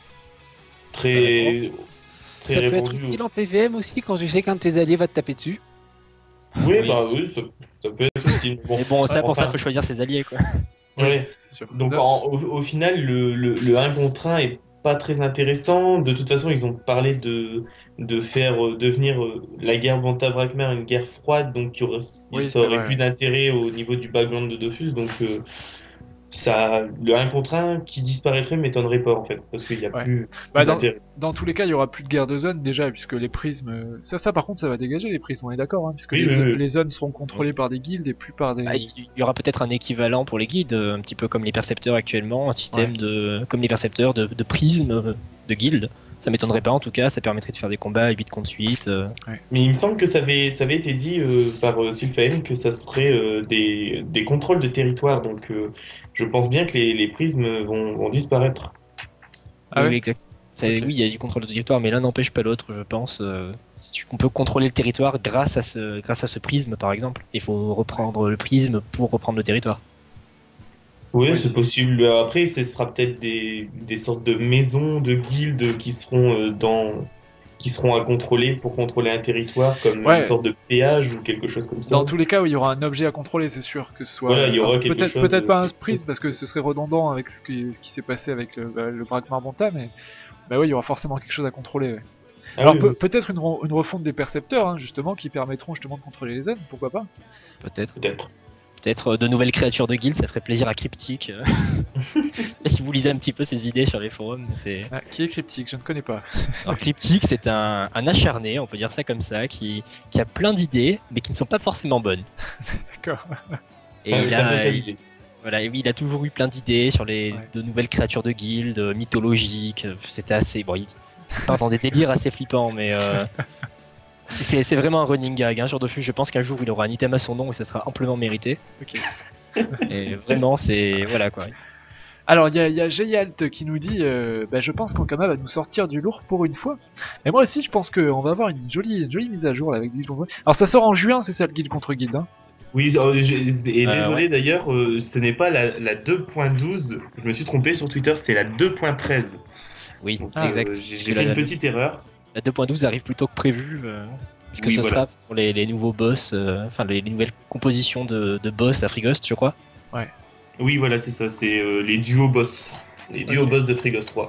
très. très Ça peut être répandu. utile en P V M aussi quand tu sais qu'un de tes alliés va te taper dessus. Oui, Oui, bah c'est- oui, ça, ça peut être utile. Bon, Mais bon, ça, pour ça, enfin, faut choisir ses alliés, quoi. ouais. C'est sûr. Donc Non. en- au, au final, le, le, le un contre un est pas très intéressant. De toute façon, ils ont parlé de, de faire euh, devenir euh, la guerre Bonta-Brakmar une guerre froide, donc il y aurait, il- Oui, ça c'est aurait vrai, plus ouais. d'intérêt au niveau du background de Dofus. Donc euh, ça, le un contre un qui disparaîtrait m'étonnerait pas en fait, parce qu'il n'y a Ouais. plus, Bah, plus dans, d'intérêt. dans tous les cas, il y aura plus de guerre de zone déjà, puisque les prismes. euh, Ça, ça par contre, ça va dégager les prismes, on est d'accord, hein, puisque Oui, les, oui, oui. les zones seront contrôlées par des guildes et plus par des. Bah, il y aura peut-être un équivalent pour les guildes, euh, un petit peu comme les percepteurs actuellement, un système Ouais. de, comme les percepteurs de, de prismes euh, de guildes. Ça m'étonnerait pas en tout cas, ça permettrait de faire des combats à huit contre huit. euh. Mais il me semble que ça avait, ça avait été dit euh, par euh, Sylphaen que ça serait euh, des, des contrôles de territoire. Donc euh, je pense bien que les, les prismes vont, vont disparaître. Ah oui, ouais oui, exact. Ça- Ok. Oui, il y a du contrôle de territoire, mais l'un n'empêche pas l'autre, je pense. euh, si tu- On peut contrôler le territoire grâce à ce, grâce à ce prisme, par exemple. Il faut reprendre le prisme pour reprendre le territoire. Oui, Oui. c'est possible. Après, ce sera peut-être des, des sortes de maisons, de guildes qui seront euh, dans, qui seront à contrôler pour contrôler un territoire, comme Ouais. une sorte de péage ou quelque chose comme ça. Dans tous les cas, où il y aura un objet à contrôler, c'est sûr que ce soit. Voilà, il y aura enfin, quelque peut-être chose, peut-être pas un quelque prisme chose. parce que ce serait redondant avec ce qui, ce qui s'est passé avec le, bah, le Brakmar Bonta, mais bah oui, il y aura forcément quelque chose à contrôler. ouais. Ah Alors oui, pe- oui. peut-être une, re- une refonte des percepteurs, hein, justement, qui permettront justement de contrôler les zones, pourquoi pas. Peut-être. Peut-être. Peut-être de nouvelles créatures de guild, ça ferait plaisir à Cryptic. euh. Si vous lisez un petit peu ses idées sur les forums, c'est. Ah, qui est cryptique, je ne connais pas. Alors Cryptic, c'est un, un acharné, on peut dire ça comme ça, qui, qui a plein d'idées, mais qui ne sont pas forcément bonnes. D'accord. Et Ah, il c'est un peu a, ça, il- l'idée. voilà, et oui, il a toujours eu plein d'idées sur les Ouais. de nouvelles créatures de guild, euh, mythologiques. euh, C'était assez. Bon, il part dans des délires assez flippants, mais. euh, c'est- C'est c'est vraiment un running gag hein, sur Dofus. Je pense qu'un jour il aura un item à son nom et ça sera amplement mérité. Ok. Et vraiment, c'est. Voilà quoi. Alors, il y a, il y a Jayalt qui nous dit euh, bah, je pense qu'Ankama va nous sortir du lourd pour une fois. Et moi aussi, je pense qu'on va avoir une jolie, une jolie mise à jour là, avec Guild contre. Alors, ça sort en juin, c'est ça le Guild contre Guild. Hein. Oui, euh, je- et Euh, désolé ouais. d'ailleurs, euh, ce n'est pas la, la deux point douze, je me suis trompé sur Twitter, c'est la deux point treize. Oui, Donc, Ah, exact. euh, j'ai Parce j'ai que fait la- une petite erreur. La deux point douze arrive plus tôt que prévu, euh, puisque Oui, ce voilà. sera pour les, les nouveaux boss, euh, enfin les, les nouvelles compositions de, de boss à Frighost, je crois. Oui, voilà, c'est ça, c'est euh, les duos boss. Les duos Ok. boss de Frigos trois.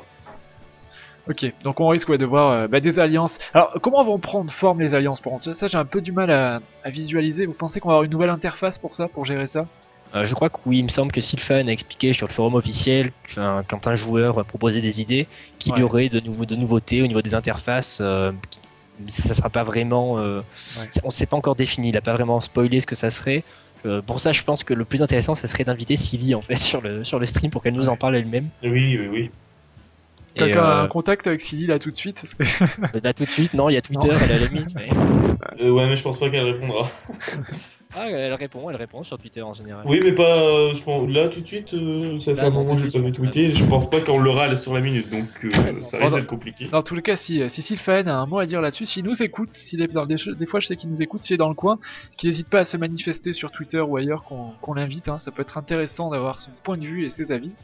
Ok, donc on risque ouais, de voir euh, bah, des alliances. Alors, comment vont prendre forme les alliances pour contre ça, j'ai un peu du mal à, à visualiser. Vous pensez qu'on va avoir une nouvelle interface pour ça, pour gérer ça? Euh, je crois que oui, il me semble que Sylphan a expliqué sur le forum officiel, enfin, quand un joueur proposait des idées, qu'il y Ouais. aurait de, nouveaux, de nouveautés au niveau des interfaces. euh, qui- ça ne sera pas vraiment. euh, Ouais. On ne s'est pas encore défini, il n'a pas vraiment spoilé ce que ça serait. Euh, pour ça, je pense que le plus intéressant, ça serait d'inviter Silly en fait sur le, sur le stream pour qu'elle nous en parle elle-même. Oui, oui, oui. Et, Quelqu'un a euh, un contact avec Silly là tout de suite? Parce que- Là tout de suite, non, il y a Twitter Non. à la limite. Mais... Euh, ouais, mais je pense pas qu'elle répondra. Ah, elle répond, elle répond sur Twitter en général. Oui, mais pas. euh, je pense, là, tout de suite, euh, ça fait Là, un non, moment tout que de j'ai pas vu suite, tweeter. Je pense pas qu'on l'aura là sur la minute, donc euh, Ouais, ça non, risque non. d'être compliqué. Dans tous les cas, si, si Sylphan a un mot à dire là-dessus, s'il nous écoute, s'il est dans des, che- des fois je sais qu'il nous écoute, s'il est dans le coin, qu'il n'hésite pas à se manifester sur Twitter ou ailleurs qu'on qu'on l'invite, hein, ça peut être intéressant d'avoir son point de vue et ses avis.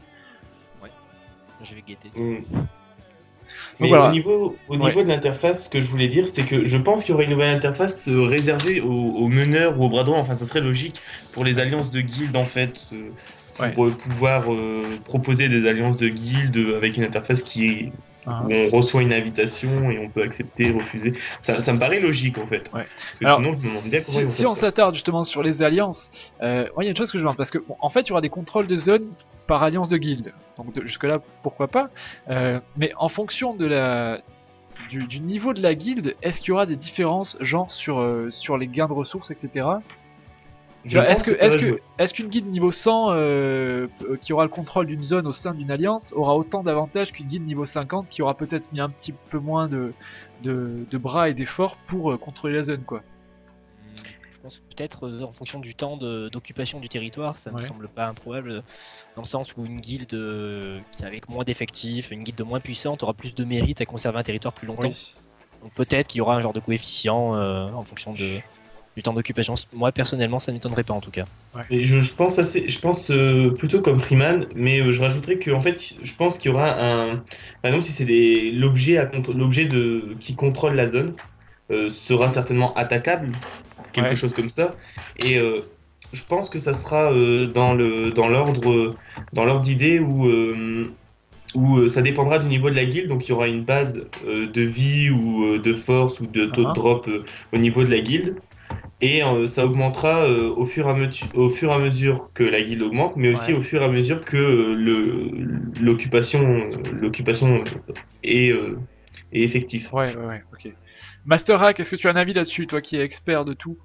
Je vais guetter. Mm. Mais voilà. au niveau, au Ouais. niveau de l'interface, ce que je voulais dire, c'est que je pense qu'il y aurait une nouvelle interface euh, réservée aux, aux meneurs ou aux bras droits. Enfin, ça serait logique pour les alliances de guildes, en fait, euh, pour euh, pouvoir euh, proposer des alliances de guildes euh, avec une interface qui est Ah. où on reçoit une invitation et on peut accepter, refuser. Ça, ça me paraît logique, en fait. Ouais. Parce que Alors, sinon, je me demande bien comment si, ils vont si faire on ça. s'attarde justement sur les alliances, euh, moi il y a une chose que je vois, parce que bon, en fait il y aura des contrôles de zone par alliance de guildes, donc de- jusque là pourquoi pas, euh, mais en fonction de la du, du niveau de la guilde, est-ce qu'il y aura des différences genre sur, euh, sur les gains de ressources, et cetera. Tu Je vois, pense Est-ce que, ça est-ce va que, jouer. est-ce qu'une guilde niveau cent euh, euh, qui aura le contrôle d'une zone au sein d'une alliance aura autant d'avantages qu'une guilde niveau cinquante qui aura peut-être mis un petit peu moins de, de, de bras et d'efforts pour euh, contrôler la zone, quoi. Je pense que peut-être euh, en fonction du temps de- d'occupation du territoire, ça me Ouais. semble pas improbable, euh, dans le sens où une guilde euh, qui avec moins d'effectifs, une guilde moins puissante aura plus de mérite à conserver un territoire plus longtemps. Oui. Donc peut-être qu'il y aura un genre de coefficient euh, en fonction de, du temps d'occupation. Moi personnellement, ça ne m'étonnerait pas en tout cas. Et je, je pense assez, je pense euh, plutôt comme Freeman, mais euh, je rajouterais que en fait, je pense qu'il y aura un, par exemple, si c'est des l'objet à contr- l'objet de qui contrôle la zone euh, sera certainement attaquable, quelque Ouais. chose comme ça, et euh, je pense que ça sera euh, dans le dans l'ordre dans l'ordre d'idée où euh, où euh, ça dépendra du niveau de la guilde, donc il y aura une base euh, de vie ou euh, de force ou de taux Ah. de drop euh, au niveau de la guilde. Et euh, ça augmentera euh, au, fur et à metu- au fur et à mesure que la guilde augmente, mais aussi Ouais. au fur et à mesure que euh, le- l'occupation euh, l'occupation est, euh, est effective. Ouais, ouais, ouais, ok. Master Hack, est-ce que tu as un avis là-dessus, toi qui es expert de tout?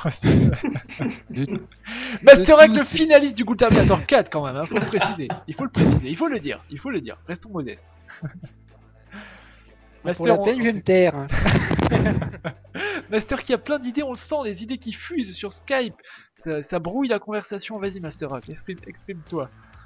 De- Master de Hack, tout, le c'est- finaliste du Gultaviator quatre quand même, hein, faut le préciser. Il faut le préciser, il faut le dire, il faut le dire. Restons modestes. Pour la on- peine, je vais me taire. hein. Master qui a plein d'idées, on le sent, les idées qui fusent sur Skype. Ça, ça brouille la conversation. Vas-y, Master Hack, exprime- exprime-toi.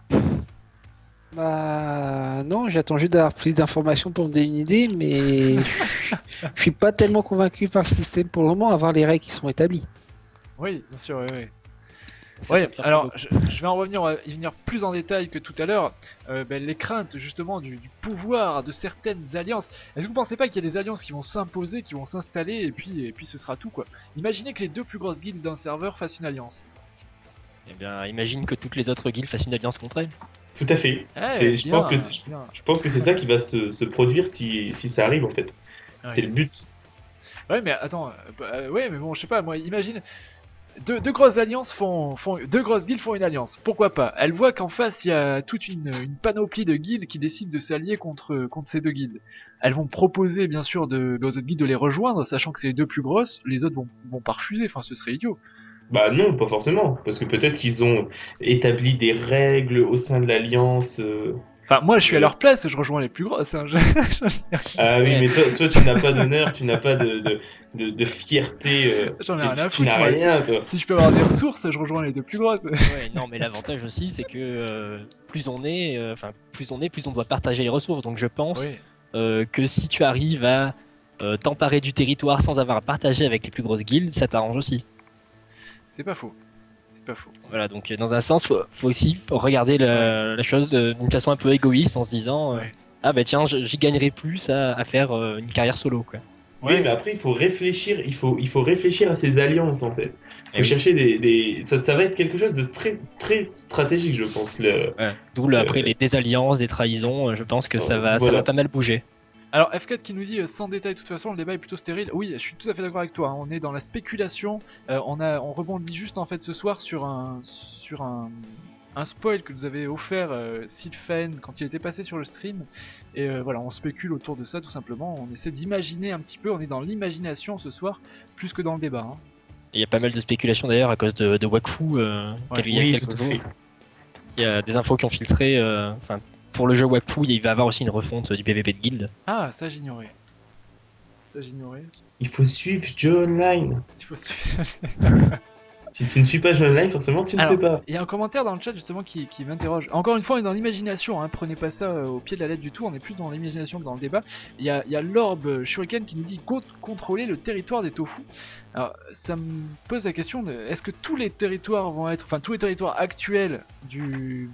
Bah non, j'attends juste d'avoir plus d'informations pour me donner une idée, mais je suis pas tellement convaincu par le système pour le moment, à voir les règles qui sont établies. Oui, bien sûr, oui, oui. Ça Ouais, peut faire alors beaucoup. je, je vais en revenir, on va y venir plus en détail que tout à l'heure. Euh, ben, les craintes justement du, du pouvoir de certaines alliances. Est-ce que vous pensez pas qu'il y a des alliances qui vont s'imposer, qui vont s'installer et puis et puis ce sera tout quoi. Imaginez que les deux plus grosses guildes d'un serveur fassent une alliance. Eh bien, imagine que toutes les autres guildes fassent une alliance contre elle. Tout à fait. Eh, C'est- je bien, pense que c'est- bien. Je pense que c'est ça qui va se, se produire si, si ça arrive en fait. Ouais. C'est le but. Ouais, mais attends, euh, bah, euh, ouais, mais bon, je sais pas, moi, imagine, deux, deux grosses alliances font, font, deux grosses guildes font une alliance. Pourquoi pas? Elle voit qu'en face, il y a toute une, une panoplie de guildes qui décident de s'allier contre, contre ces deux guildes. Elles vont proposer, bien sûr, de, aux autres guildes de les rejoindre, sachant que c'est les deux plus grosses. Les autres vont, vont pas refuser. Enfin, ce serait idiot. Bah non, pas forcément, parce que peut-être qu'ils ont établi des règles au sein de l'Alliance. euh, Enfin, moi, je suis à Ouais. leur place, je rejoins les plus grosses. Hein. Je- Ah oui, mais toi, toi tu n'as pas d'honneur, tu n'as pas de, de, de, de fierté, euh, J'en ai tu, rien à tu foutre, n'as moi, rien, toi. Si je peux avoir des ressources, je rejoins les deux plus grosses. Ouais, non, mais l'avantage aussi, c'est que euh, plus on est, euh, enfin plus on est, plus on doit partager les ressources. Donc je pense Oui. euh, que si tu arrives à euh, t'emparer du territoire sans avoir à partager avec les plus grosses guildes, ça t'arrange aussi. C'est pas faux. C'est pas faux. Voilà, donc euh, dans un sens, faut, faut aussi regarder la, la chose de- d'une façon un peu égoïste en se disant euh, Ouais. ah bah tiens, je- j'y gagnerai plus à, à faire euh, une carrière solo quoi. Oui, Ouais. mais après, il faut réfléchir, il faut, il faut réfléchir à ces alliances, en fait. Il faut Eh oui. chercher des... des... Ça, ça va être quelque chose de très, très stratégique, je pense. Le... Ouais. D'où le- après les désalliances, des trahisons, euh, je pense que ça Euh, va, ça voilà. va pas mal bouger. Alors F quatre qui nous dit euh, sans détail, de toute façon le débat est plutôt stérile. Oui, je suis tout à fait d'accord avec toi. hein. On est dans la spéculation. Euh, on a, on rebondit juste en fait ce soir sur un, sur un, un spoil que nous avait offert euh, Sylphen quand il était passé sur le stream. Et euh, voilà, on spécule autour de ça tout simplement. On essaie d'imaginer un petit peu. On est dans l'imagination ce soir plus que dans le débat. hein. Il y a pas mal de spéculations d'ailleurs à cause de, de Wakfu euh, Ouais. il y a Oui, quelques tout à jours. fait. Il y a des infos qui ont filtré. euh, Enfin, pour le jeu Wakfu, il va y avoir aussi une refonte du P V P de guild. Ah, ça j'ignorais. Ça j'ignorais. Il faut suivre Joe Online. Il faut suivre. Si tu ne suis pas Joe Online, forcément, tu ne Alors, sais pas. Il y a un commentaire dans le chat justement qui, qui m'interroge. Encore une fois, on est dans l'imagination, hein, prenez pas ça euh, au pied de la lettre du tout, on est plus dans l'imagination que dans le débat. Il y a, il y a l'orbe euh, Shuriken qui nous dit co- contrôler le territoire des tofu. Alors, ça me pose la question de est-ce que tous les territoires vont être, enfin tous les territoires actuels du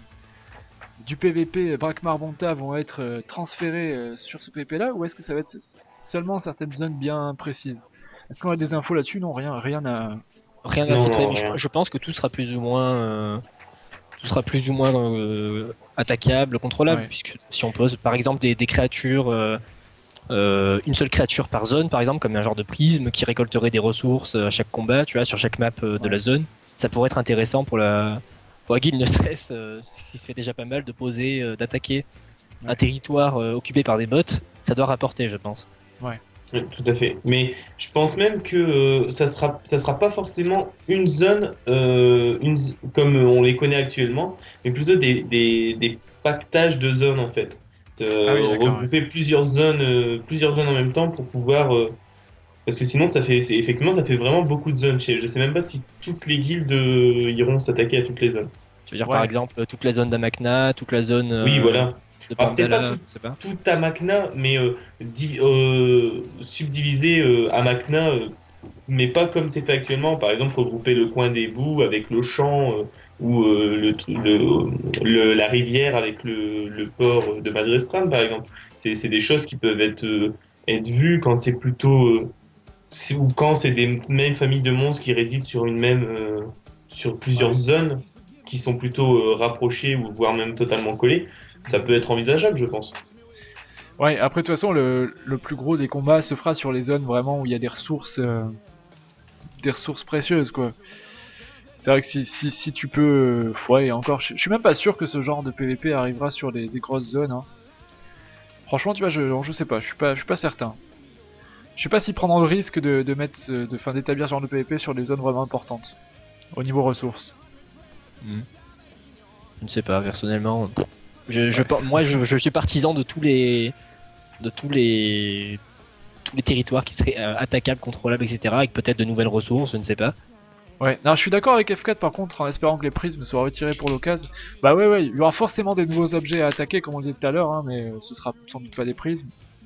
du P V P Brakmar Bonta vont être euh, transférés euh, sur ce P V P là, ou est-ce que ça va être seulement certaines zones bien précises? Est-ce qu'on a des infos là-dessus? Non, rien, rien à. Rien à Non, filtrer, non, mais je, rien. je pense que tout sera plus ou moins, euh, tout sera plus ou moins euh, attaquable, contrôlable, Ouais. puisque si on pose par exemple des, des créatures, euh, euh, une seule créature par zone, par exemple, comme un genre de prisme qui récolterait des ressources à chaque combat, tu vois, sur chaque map euh, de Ouais. la zone, ça pourrait être intéressant pour la, pour la guilde, ne serait-ce, euh, ce qui se fait déjà pas mal, de poser, euh, d'attaquer Ouais. un territoire euh, occupé par des bots, ça doit rapporter, je pense. Oui, tout à fait. Mais je pense même que euh, ça sera, ça sera pas forcément une zone euh, une, z- comme on les connaît actuellement, mais plutôt des, des, des pactages de zones en fait. Euh, Ah oui, d'accord, regrouper plusieurs zones, euh, plusieurs zones en même temps pour pouvoir. euh, parce que sinon, ça fait, c'est, effectivement, ça fait vraiment beaucoup de zones. Je sais, je sais même pas si toutes les guildes euh, iront s'attaquer à toutes les zones. Je veux dire Ouais. par exemple toute la zone d'Amakna, toute la zone euh, Oui, voilà. de Alors, peut-être pas Pandala, tout- je sais pas. Tout à Makna, mais euh, di- euh, subdivisé euh, à Makna, euh, mais pas comme c'est fait actuellement. Par exemple, regrouper le coin des boues avec le champ euh, ou euh, le, tr- le, le- la rivière avec le, le port de Madrestran, par exemple. C'est c'est des choses qui peuvent être, euh, être vues quand c'est plutôt. euh, c'est- ou quand c'est des mêmes familles de monstres qui résident sur une même. euh, sur plusieurs Ouais. zones qui sont plutôt euh, rapprochées ou voire même totalement collées. Ça peut être envisageable, je pense. Ouais, après de toute façon, le, le plus gros des combats se fera sur les zones vraiment où il y a des ressources, euh, des ressources précieuses, quoi. C'est vrai que si, si, si tu peux, euh, ouais, et encore, je, je suis même pas sûr que ce genre de P V P arrivera sur des, des grosses zones. Hein. Franchement, tu vois, je, je sais pas, je suis pas, je suis pas certain. Je sais pas s'ils prendront le risque de, de mettre, ce- de, fin, d'établir ce genre de P V P sur des zones vraiment importantes au niveau ressources. Je ne sais pas, personnellement. Je, je Ouais. pen- moi, je, je suis partisan de tous les, de tous les, tous les territoires qui seraient euh, attaquables, contrôlables, et cetera, avec peut-être de nouvelles ressources, je ne sais pas. Ouais, non, je suis d'accord avec F quatre par contre, en espérant que les prismes soient retirés pour l'occasion. Bah ouais, ouais, il y aura forcément des nouveaux objets à attaquer, comme on le disait tout à l'heure, hein, mais euh, ce sera sans doute pas des prismes.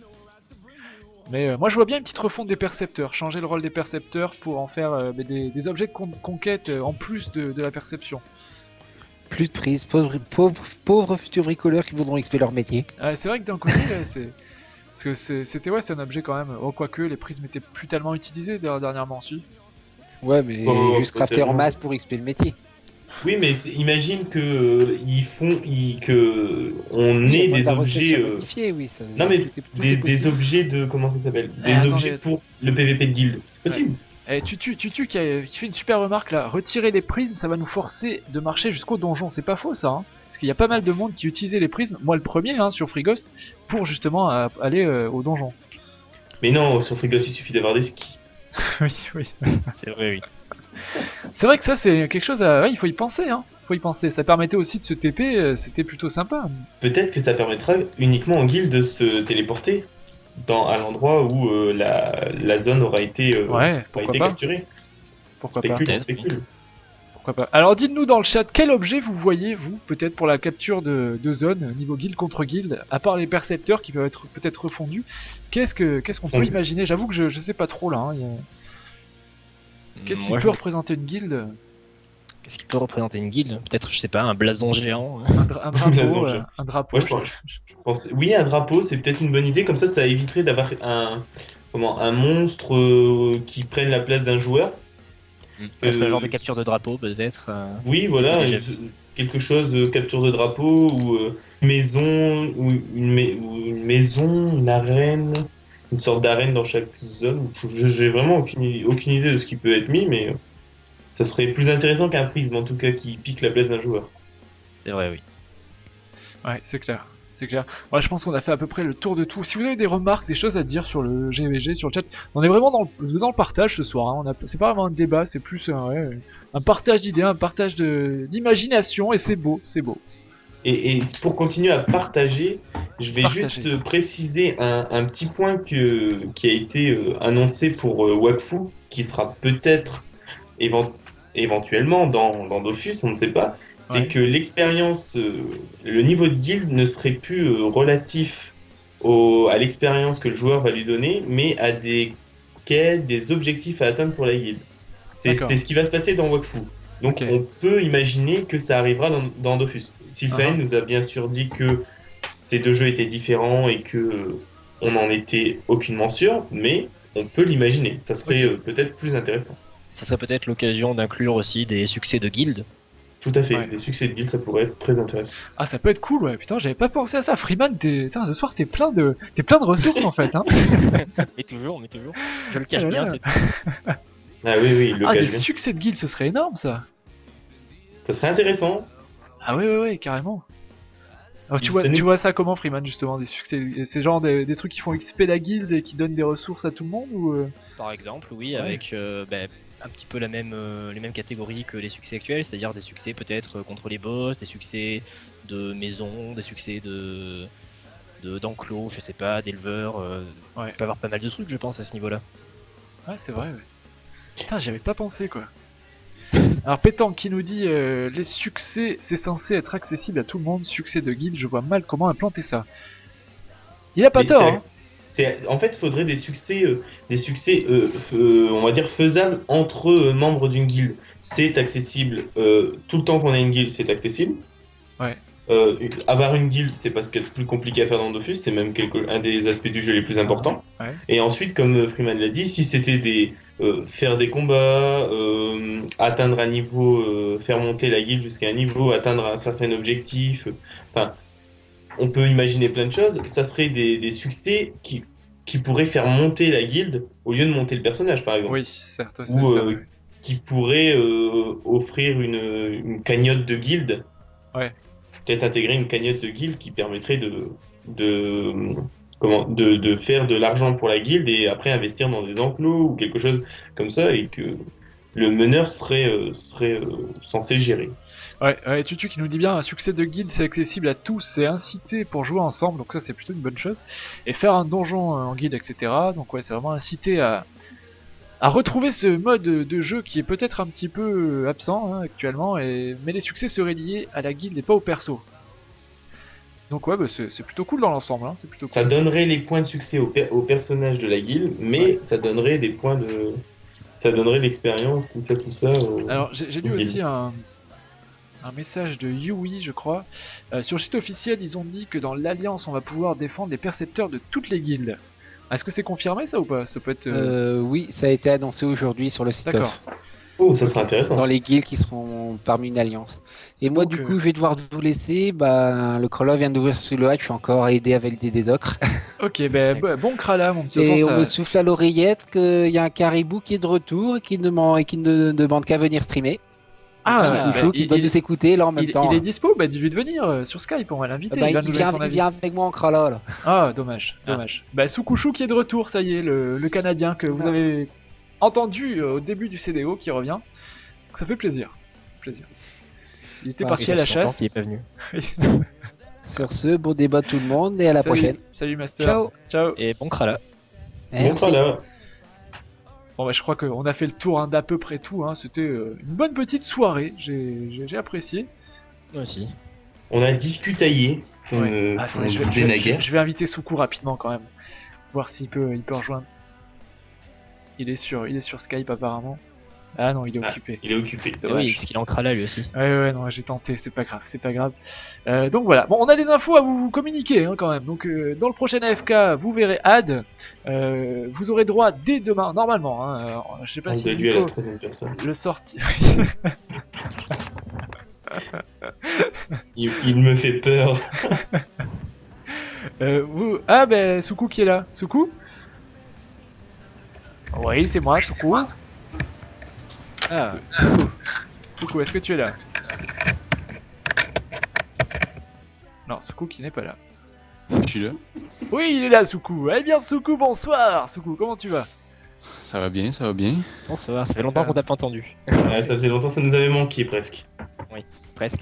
Mais euh, moi je vois bien une petite refonte des percepteurs, changer le rôle des percepteurs pour en faire euh, mais des, des objets de con- conquête euh, en plus de, de la perception. Plus de prise, pauvres pauvre, pauvre futurs bricoleurs qui voudront expier leur métier. Ouais, c'est vrai que d'un côté, ouais, c'est. Parce que c'est- c'était ouais, c'était un objet quand même. Oh, quoique les prismes étaient plus tellement utilisés der- dernièrement, si. Ouais, mais Oh, juste crafter totalement. en masse pour expier le métier. Oui, mais imagine que euh, ils font, ils, que on ait des objets. Euh... Oui, ça, non mais tout est, tout des, des objets de comment ça s'appelle Des eh, objets attendez, pour le P V P de guild. C'est possible. Ouais. Eh, Tutu, Tutu qui, a, qui fait une super remarque là. Retirer les prismes, ça va nous forcer de marcher jusqu'au donjon. C'est pas faux ça. Hein, parce qu'il y a pas mal de monde qui utilisait les prismes. Moi le premier hein, sur Free-Ghost pour justement euh, aller euh, au donjon. Mais non, sur Free-Ghost il suffit d'avoir des skis. oui, oui. C'est vrai, oui. C'est vrai que ça c'est quelque chose à... Ouais, il faut y penser, hein. Faut y penser. Ça permettait aussi de se T P, c'était plutôt sympa. Peut-être que ça permettra uniquement en guilde de se téléporter dans, à l'endroit où euh, la, la zone aura été, euh, ouais, aura été pas. capturée. Pourquoi spécule, pas spécule. Pourquoi pas. Alors dites-nous dans le chat, quel objet vous voyez, vous, peut-être pour la capture de, de zone, niveau guild contre guild, à part les percepteurs qui peuvent être peut-être refondus, qu'est-ce que qu'est-ce qu'on peut Oui. imaginer? J'avoue que je, je sais pas trop là. Hein, y a... Qu'est-ce qui peut je... représenter une guilde? Qu'est-ce qui peut représenter une guilde? Peut-être, je sais pas, un blason géant. Un, dra un drapeau. blason euh, un drapeau. Ouais, je, pense, je, je pense... Oui, un drapeau, c'est peut-être une bonne idée. Comme ça, ça éviterait d'avoir un, comment, un monstre euh, qui prenne la place d'un joueur. Mmh. Euh, c'est un genre de capture de drapeau, peut-être. Euh... Oui, voilà, déjà... quelque chose de capture de drapeau ou euh, maison, ou une, ma ou une maison, une arène. Une sorte d'arène dans chaque zone. J'ai vraiment aucune, aucune idée de ce qui peut être mis, mais ça serait plus intéressant qu'un prisme, en tout cas, qui pique la place d'un joueur. C'est vrai, oui. Ouais, c'est clair. C'est clair. Ouais, je pense qu'on a fait à peu près le tour de tout. Si vous avez des remarques, des choses à dire sur le G V G, sur le chat, on est vraiment dans le, dans le partage ce soir. Hein. C'est pas vraiment un débat, c'est plus un, ouais, un partage d'idées, un partage d'imagination, et c'est beau, c'est beau. Et, et pour continuer à partager, je vais partager. juste préciser un, un petit point que, qui a été euh, annoncé pour euh, Wakfu, qui sera peut-être évent éventuellement dans, dans Dofus, on ne sait pas. C'est ouais. que l'expérience, euh, le niveau de guild ne serait plus euh, relatif au, à l'expérience que le joueur va lui donner, mais à des quêtes, des objectifs à atteindre pour la guilde. C'est ce qui va se passer dans Wakfu. Donc okay. on peut imaginer que ça arrivera dans, dans Dofus. Sylvain uh-huh. nous a bien sûr dit que ces deux jeux étaient différents et que euh, on n'en était aucunement sûr, mais on peut l'imaginer. Ça serait okay. euh, peut-être plus intéressant. Ça serait peut-être l'occasion d'inclure aussi des succès de guilde. Tout à fait, ouais. les succès de guild, ça pourrait être très intéressant. Ah, ça peut être cool, ouais. Putain, j'avais pas pensé à ça. Freeman, putain, ce soir, t'es plein de, t'es plein de ressources en fait. Hein. mais toujours, mais toujours. Je le cache ah, bien, c'est tout. Ah oui, oui, il le Ah, cache des bien. succès de guild, ce serait énorme ça. Ça serait intéressant. Ah oui, oui, oui, carrément. Alors, tu, vois, tu vois ça comment, Freeman, justement, des succès, c'est genre des, des trucs qui font X P la guilde et qui donnent des ressources à tout le monde ou euh... Par exemple, oui, ouais. avec euh, bah, un petit peu la même, euh, les mêmes catégories que les succès actuels, c'est-à-dire des succès peut-être contre les boss, des succès de maison, des succès de d'enclos, je sais pas, d'éleveurs. Euh, ouais. Il peut y avoir pas mal de trucs, je pense, à ce niveau-là. Ouais, c'est vrai, ouais. Putain, j'y avais pas pensé, quoi. Alors Pétanque qui nous dit euh, les succès c'est censé être accessible à tout le monde, succès de guilde, je vois mal comment implanter ça. Il a pas Mais tort hein. C'est en fait il faudrait des succès euh, des succès euh, euh, on va dire faisables entre euh, membres d'une guilde. C'est accessible euh, tout le temps qu'on a une guilde, c'est accessible. Ouais. Euh, avoir une guilde, c'est parce qu'il y a plus compliqué à faire dans Dofus, c'est même quelque, un des aspects du jeu les plus importants. Ouais. Et ensuite, comme Freeman l'a dit, si c'était des euh, faire des combats, euh, atteindre un niveau, euh, faire monter la guilde jusqu'à un niveau, atteindre un certain objectif, enfin, euh, on peut imaginer plein de choses. Ça serait des, des succès qui, qui pourraient faire monter la guilde au lieu de monter le personnage, par exemple. Oui, certes. Ou ça, euh, oui. qui pourraient euh, offrir une, une cagnotte de guilde. Ouais. Peut-être intégrer une cagnotte de guilde qui permettrait de, de, comment, de, de faire de l'argent pour la guilde et après investir dans des enclos ou quelque chose comme ça et que le meneur serait, euh, serait euh, censé gérer. Ouais, ouais, Tutu qui nous dit bien, un succès de guilde c'est accessible à tous, c'est incité pour jouer ensemble, donc ça c'est plutôt une bonne chose. Et faire un donjon en guilde, et cetera. Donc ouais, c'est vraiment incité à... à retrouver ce mode de jeu qui est peut-être un petit peu absent hein, actuellement, et... mais les succès seraient liés à la guilde et pas au perso. Donc ouais, bah, c'est plutôt cool dans l'ensemble. Hein, cool. Ça donnerait les points de succès au, per au personnage de la guilde, mais ouais. ça donnerait des points de... Ça donnerait l'expérience, tout ça, tout ça. Euh, Alors j'ai lu aussi un... un message de Yui, je crois. Euh, sur le site officiel, ils ont dit que dans l'Alliance, on va pouvoir défendre les percepteurs de toutes les guildes. Est-ce que c'est confirmé ça ou pas? Ça peut être. Euh... Euh, oui, ça a été annoncé aujourd'hui sur le site. D'accord. Oh, ça sera intéressant. Dans les guilds qui seront parmi une alliance. Et moi, Donc, du euh, coup, je vais devoir vous laisser. Bah, le crawler vient d'ouvrir sur le hack. Je suis encore à aider à valider des ocres. Ok, ben bah, bon Krala, mon petit. Et façon, on ça- me souffle à l'oreillette qu'il y a un caribou qui est de retour et qui ne, m'en- et qui ne demande qu'à venir streamer. Ah, Donc, ouais, Soukousho bah, qui il- va il- nous écouter là en même il, temps. il est là. dispo, bah dis-lui de venir euh, sur Skype, on va l'inviter. Bah, il va il, nous donner vient, son il avis. vient avec moi en Krala là. Ah, dommage, dommage. Bah, Soukousho qui est de retour, ça y est, le, le Canadien que vous Ah. avez entendu euh, au début du C D O qui revient. Donc ça fait plaisir. plaisir. Il était Ah, parti Et à la ça fait longtemps chasse. qu'il est pas venu. Sur ce, bon débat tout le monde et à la Salut. prochaine. Salut Master. Ciao. Ciao. Et bon Krala. Bon, Merci. voilà. Bon bah je crois qu'on a fait le tour hein, d'à peu près tout. Hein. C'était euh, une bonne petite soirée. J'ai j'ai- j'ai apprécié. Moi aussi. On a discutaillé, comme Ouais. euh, Attendez, on je, vais, disait je vais- naguère. je vais inviter Soukou rapidement quand même. Voir s'il peut, il peut rejoindre. Il est sur, il est sur Skype apparemment. Ah non, il est Ah. occupé. Il est occupé. Oui, Dommage. parce qu'il est en Krala lui aussi. Ouais ouais non, j'ai tenté, c'est pas grave, c'est pas grave. Euh, donc voilà, bon on a des infos à vous communiquer hein, quand même. Donc euh, dans le prochain A F K, vous verrez Ad. Euh, vous aurez droit dès demain, normalement. Hein, euh, je sais pas On si doit lui à la Nico troisième personne. le sorti. Il, il me fait peur. Euh, vous... Ah ben Soukou qui est là. Soukou? Oui, c'est moi, Soukou. Ah, Soukou. Soukou, est-ce que tu es là? Non, Soukou qui n'est pas là. Je suis là. Oui, il est là, Soukou. Eh bien, Soukou, bonsoir. Soukou, comment tu vas? Ça va bien, ça va bien. Bonsoir, ça fait longtemps qu'on t'a pas entendu. Ouais, ça faisait longtemps, ça nous avait manqué presque. Presque.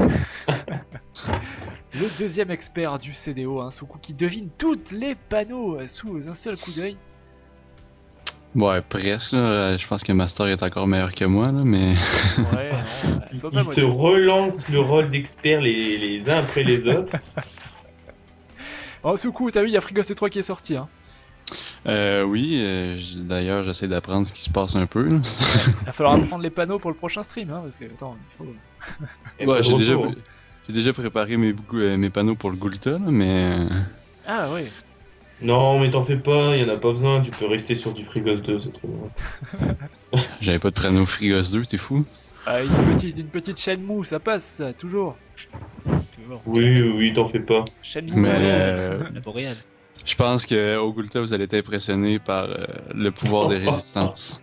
Le deuxième expert du C D O, hein, Soukou, qui devine toutes les panneaux euh, sous un seul coup d'œil. Ouais, presque. Là. Je pense que Master est encore meilleur que moi, là, mais. Ouais, non, Il, sois il pas se modeste. relance le rôle d'expert les, les uns après les autres. Oh, Soukou, t'as vu, il y a Frigos trois qui est sorti. Hein. Euh, oui, euh, j- d'ailleurs, j'essaie d'apprendre ce qui se passe un peu. Là. Il va falloir apprendre les panneaux pour le prochain stream, hein, parce que, attends, il faut... Et Ouais, pas de j'ai déjà, retour. j'ai déjà préparé mes, gou- euh, mes panneaux pour le Gulta, là, mais. euh, Ah, oui. Non, mais t'en fais pas, y en a pas besoin, tu peux rester sur du Frigos deux, c'est très bien. J'avais pas de panneau Frigos deux, t'es fou? Ah, une petite, une petite chaîne mou, ça passe, ça, toujours. Toujours. Oui, oui, t'en fais pas. Chaîne mou, Mais ouais. euh, La boréale. je pense qu'au Gulta, vous allez être impressionné par euh, le pouvoir des résistances.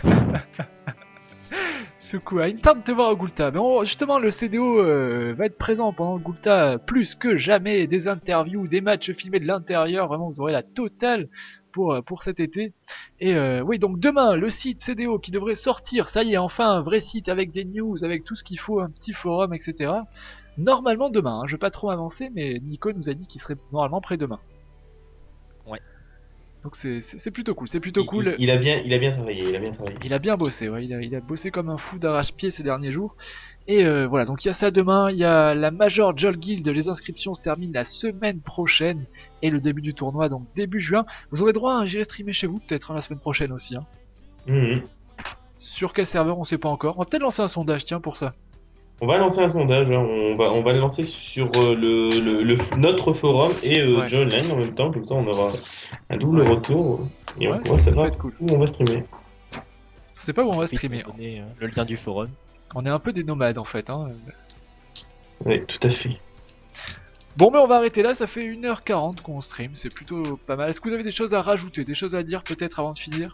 Soukou, ah, il me tente de te voir au Gulta. Mais on- justement, le C D O euh, va être présent pendant le Gulta plus que jamais. Des interviews, des matchs filmés de l'intérieur. Vraiment, vous aurez la totale pour, euh, pour cet été. Et euh, oui, donc demain, le site C D O qui devrait sortir. Ça y est, enfin, un vrai site avec des news, avec tout ce qu'il faut, un petit forum, et cetera. Normalement demain. Hein, je vais pas trop avancer, mais Nico nous a dit qu'il serait normalement prêt demain. Ouais. Donc c'est c'est- c'est plutôt cool. C'est plutôt Il, cool. il- il a bien, il a bien travaillé, il a bien travaillé. Il a bien bossé, ouais, il a, il a bossé comme un fou d'arrache-pied ces derniers jours. Et euh, voilà, donc il y a ça demain, il y a la Major Jol Guild, les inscriptions se terminent la semaine prochaine, et le début du tournoi, donc début juin. Vous aurez droit à un G S streamer chez vous, peut-être hein, la semaine prochaine aussi. Hein. Mhm. Sur quel serveur, on sait pas encore. On va peut-être lancer un sondage, tiens, pour ça. On va lancer un sondage, hein. on, va, on va le lancer sur euh, le, le, le f- notre forum et euh, Ouais. Joe Online en même temps, comme ça on aura un double Ouais. retour et on Ouais, pourra ça, ça peut savoir être cool. où on va streamer. Je sais pas où on va Ensuite, streamer. on va donner, euh, le lien du forum. On est un peu des nomades en fait. Hein. Oui, tout à fait. Bon, mais on va arrêter là, ça fait une heure quarante qu'on stream, c'est plutôt pas mal. Est-ce que vous avez des choses à rajouter, des choses à dire peut-être avant de finir?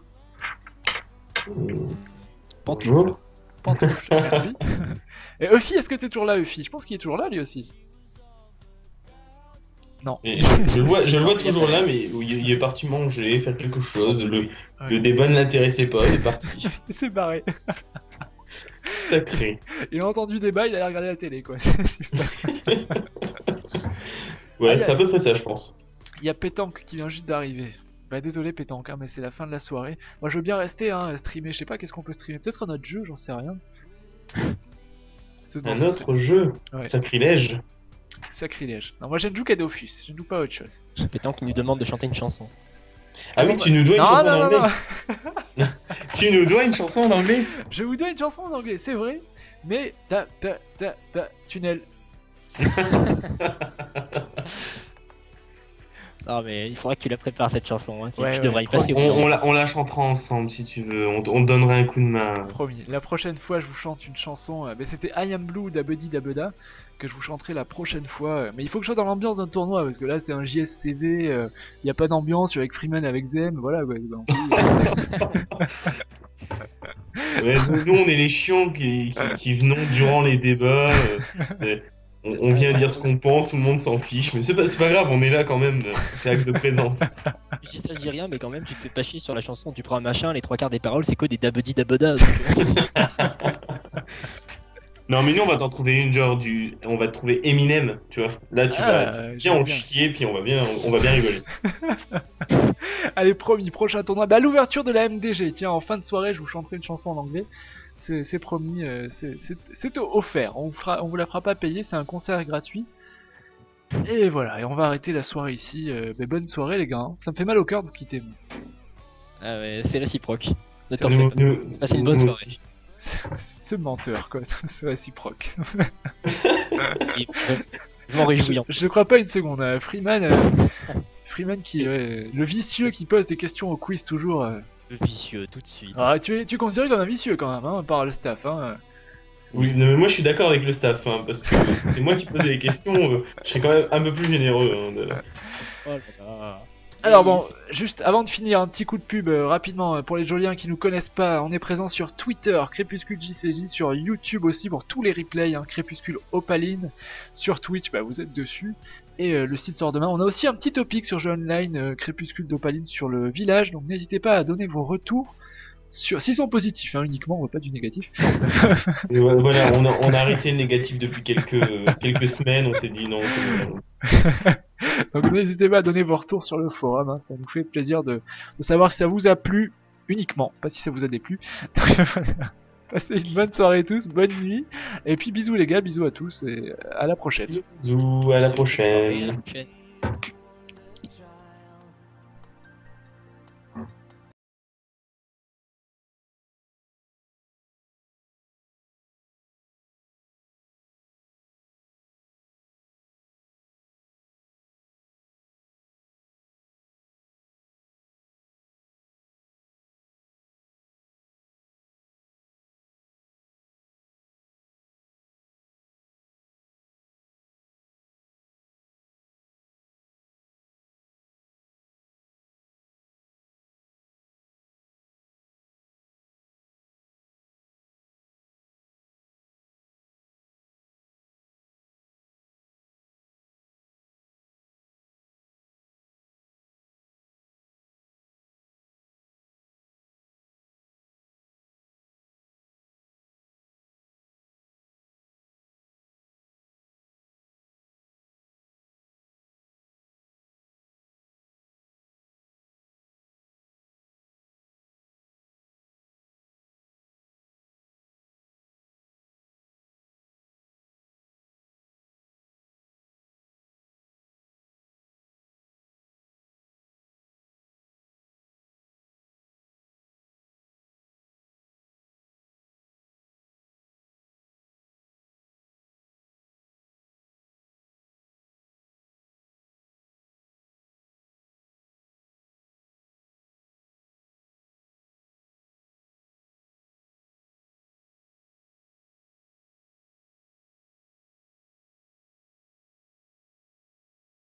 Bonjour. Pantoufle, merci. Et Euphie, est-ce que t'es toujours là, Euphie? Je pense qu'il est toujours là, lui aussi. Non. Et je, je le vois, je le vois toujours là, mais il, il est parti manger, faire quelque chose. Le, Ouais. le débat ne l'intéressait pas, il est parti. Il s'est barré. Sacré. Il a entendu débat, il allait regarder la télé, quoi. C'est super. Ouais, Allez, c'est à peu près ça, je pense. Il y a Pétanque qui vient juste d'arriver. Bah désolé Pétanque, hein, mais c'est la fin de la soirée. Moi je veux bien rester, hein, streamer. Je sais pas qu'est-ce qu'on peut streamer. Peut-être un autre jeu, j'en sais rien. Ce- non, Un ce autre serait- jeu, Ouais. Sacrilège. Sacrilège. Non, moi je ne joue qu'à Dofus, je ne joue pas à autre chose. Pétant qui nous demande de chanter une chanson. Ah oui, bon, tu nous dois une Non, chanson non, en non, anglais. non. Tu nous dois une chanson en anglais. Je vous dois une chanson en anglais, c'est vrai. Mais ta ta ta ta tunnel. Non mais il faudrait que tu la prépares cette chanson, hein. Ouais, Tu ouais, devrais y pro- passer. On, on la, on la chantera ensemble si tu veux, on, t- on te donnera un coup de main. Promis. La prochaine fois, je vous chante une chanson. euh, mais c'était I Am Blue d'Abedi Dabeda que je vous chanterai la prochaine fois. euh, Mais il faut que je sois dans l'ambiance d'un tournoi parce que là, c'est un J S C V. Il n'y a pas d'ambiance. Je suis avec Freeman, avec Zem. Voilà. Ouais, ben, Ouais, nous, nous, on est les chiants qui, qui, qui venons durant les débats. euh, c'est- on, on vient dire ce qu'on pense, tout le monde s'en fiche, mais c'est pas, c'est pas grave, on est là quand même, on fait acte de présence. Je dis ça, je dis rien, mais quand même, tu te fais pas chier sur la chanson, tu prends un machin, les trois quarts des paroles, c'est que des dabedi dabeda. donc, euh, Non, mais nous, on va t'en trouver une, genre du. On va te trouver Eminem, tu vois. Là, tu Ah, vas tu vas bien j'aime en bien. chier, puis on va bien, on va bien rigoler. Allez, promis, prochain tournoi. Bah, l'ouverture de la M D G. Tiens, en fin de soirée, je vous chanterai une chanson en anglais. C'est c'est promis, euh, c'est- c'est c'est offert. On vous, fera, on vous la fera pas payer, c'est un concert gratuit. Et voilà, et on va arrêter la soirée ici. Euh, bah, bonne soirée, les gars. hein. Ça me fait mal au cœur de vous quitter. ah ouais, c'est réciproque. Ne C'est t'en Nous, fais pas. nous- Passez une bonne nous soirée. aussi. Ce menteur, quoi. C'est réciproque. Et je je m'en réjouis. en Je, je crois pas une seconde. euh, Freeman, euh, Freeman qui, ouais, le vicieux qui pose des questions au quiz toujours. euh. fait. Vicieux, tout de suite. Ah, tu es, tu es considéré comme un vicieux quand même, hein, par le staff. Hein. Oui, non, mais moi, je suis d'accord avec le staff, hein, parce que c'est moi qui posais les questions, euh, je serais quand même un peu plus généreux. hein, de- Oh là là. Alors Et bon, c'est- juste avant de finir, un petit coup de pub euh, rapidement euh, pour les Joliens qui nous connaissent pas. On est présent sur Twitter, Crépuscule J C J, sur YouTube aussi pour tous les replays, hein, Crépuscule Opaline. Sur Twitch, bah, vous êtes dessus. Et euh, le site sort demain. On a aussi un petit topic sur jeu online, euh, Crépuscule d'Opaline sur le village. Donc n'hésitez pas à donner vos retours. Sur... S'ils sont positifs, hein, uniquement, on voit pas du négatif. Et ouais, voilà, on a, on a arrêté le négatif depuis quelques, quelques semaines, on s'est dit non, c'est bon. Donc n'hésitez pas à donner vos retours sur le forum, hein, ça nous fait plaisir de, de savoir si ça vous a plu uniquement, pas si ça vous a déplu. Donc, voilà. Passez une bonne soirée tous, bonne nuit, et puis bisous les gars, bisous à tous, et à la prochaine. Bisous, à la À la prochaine. prochaine.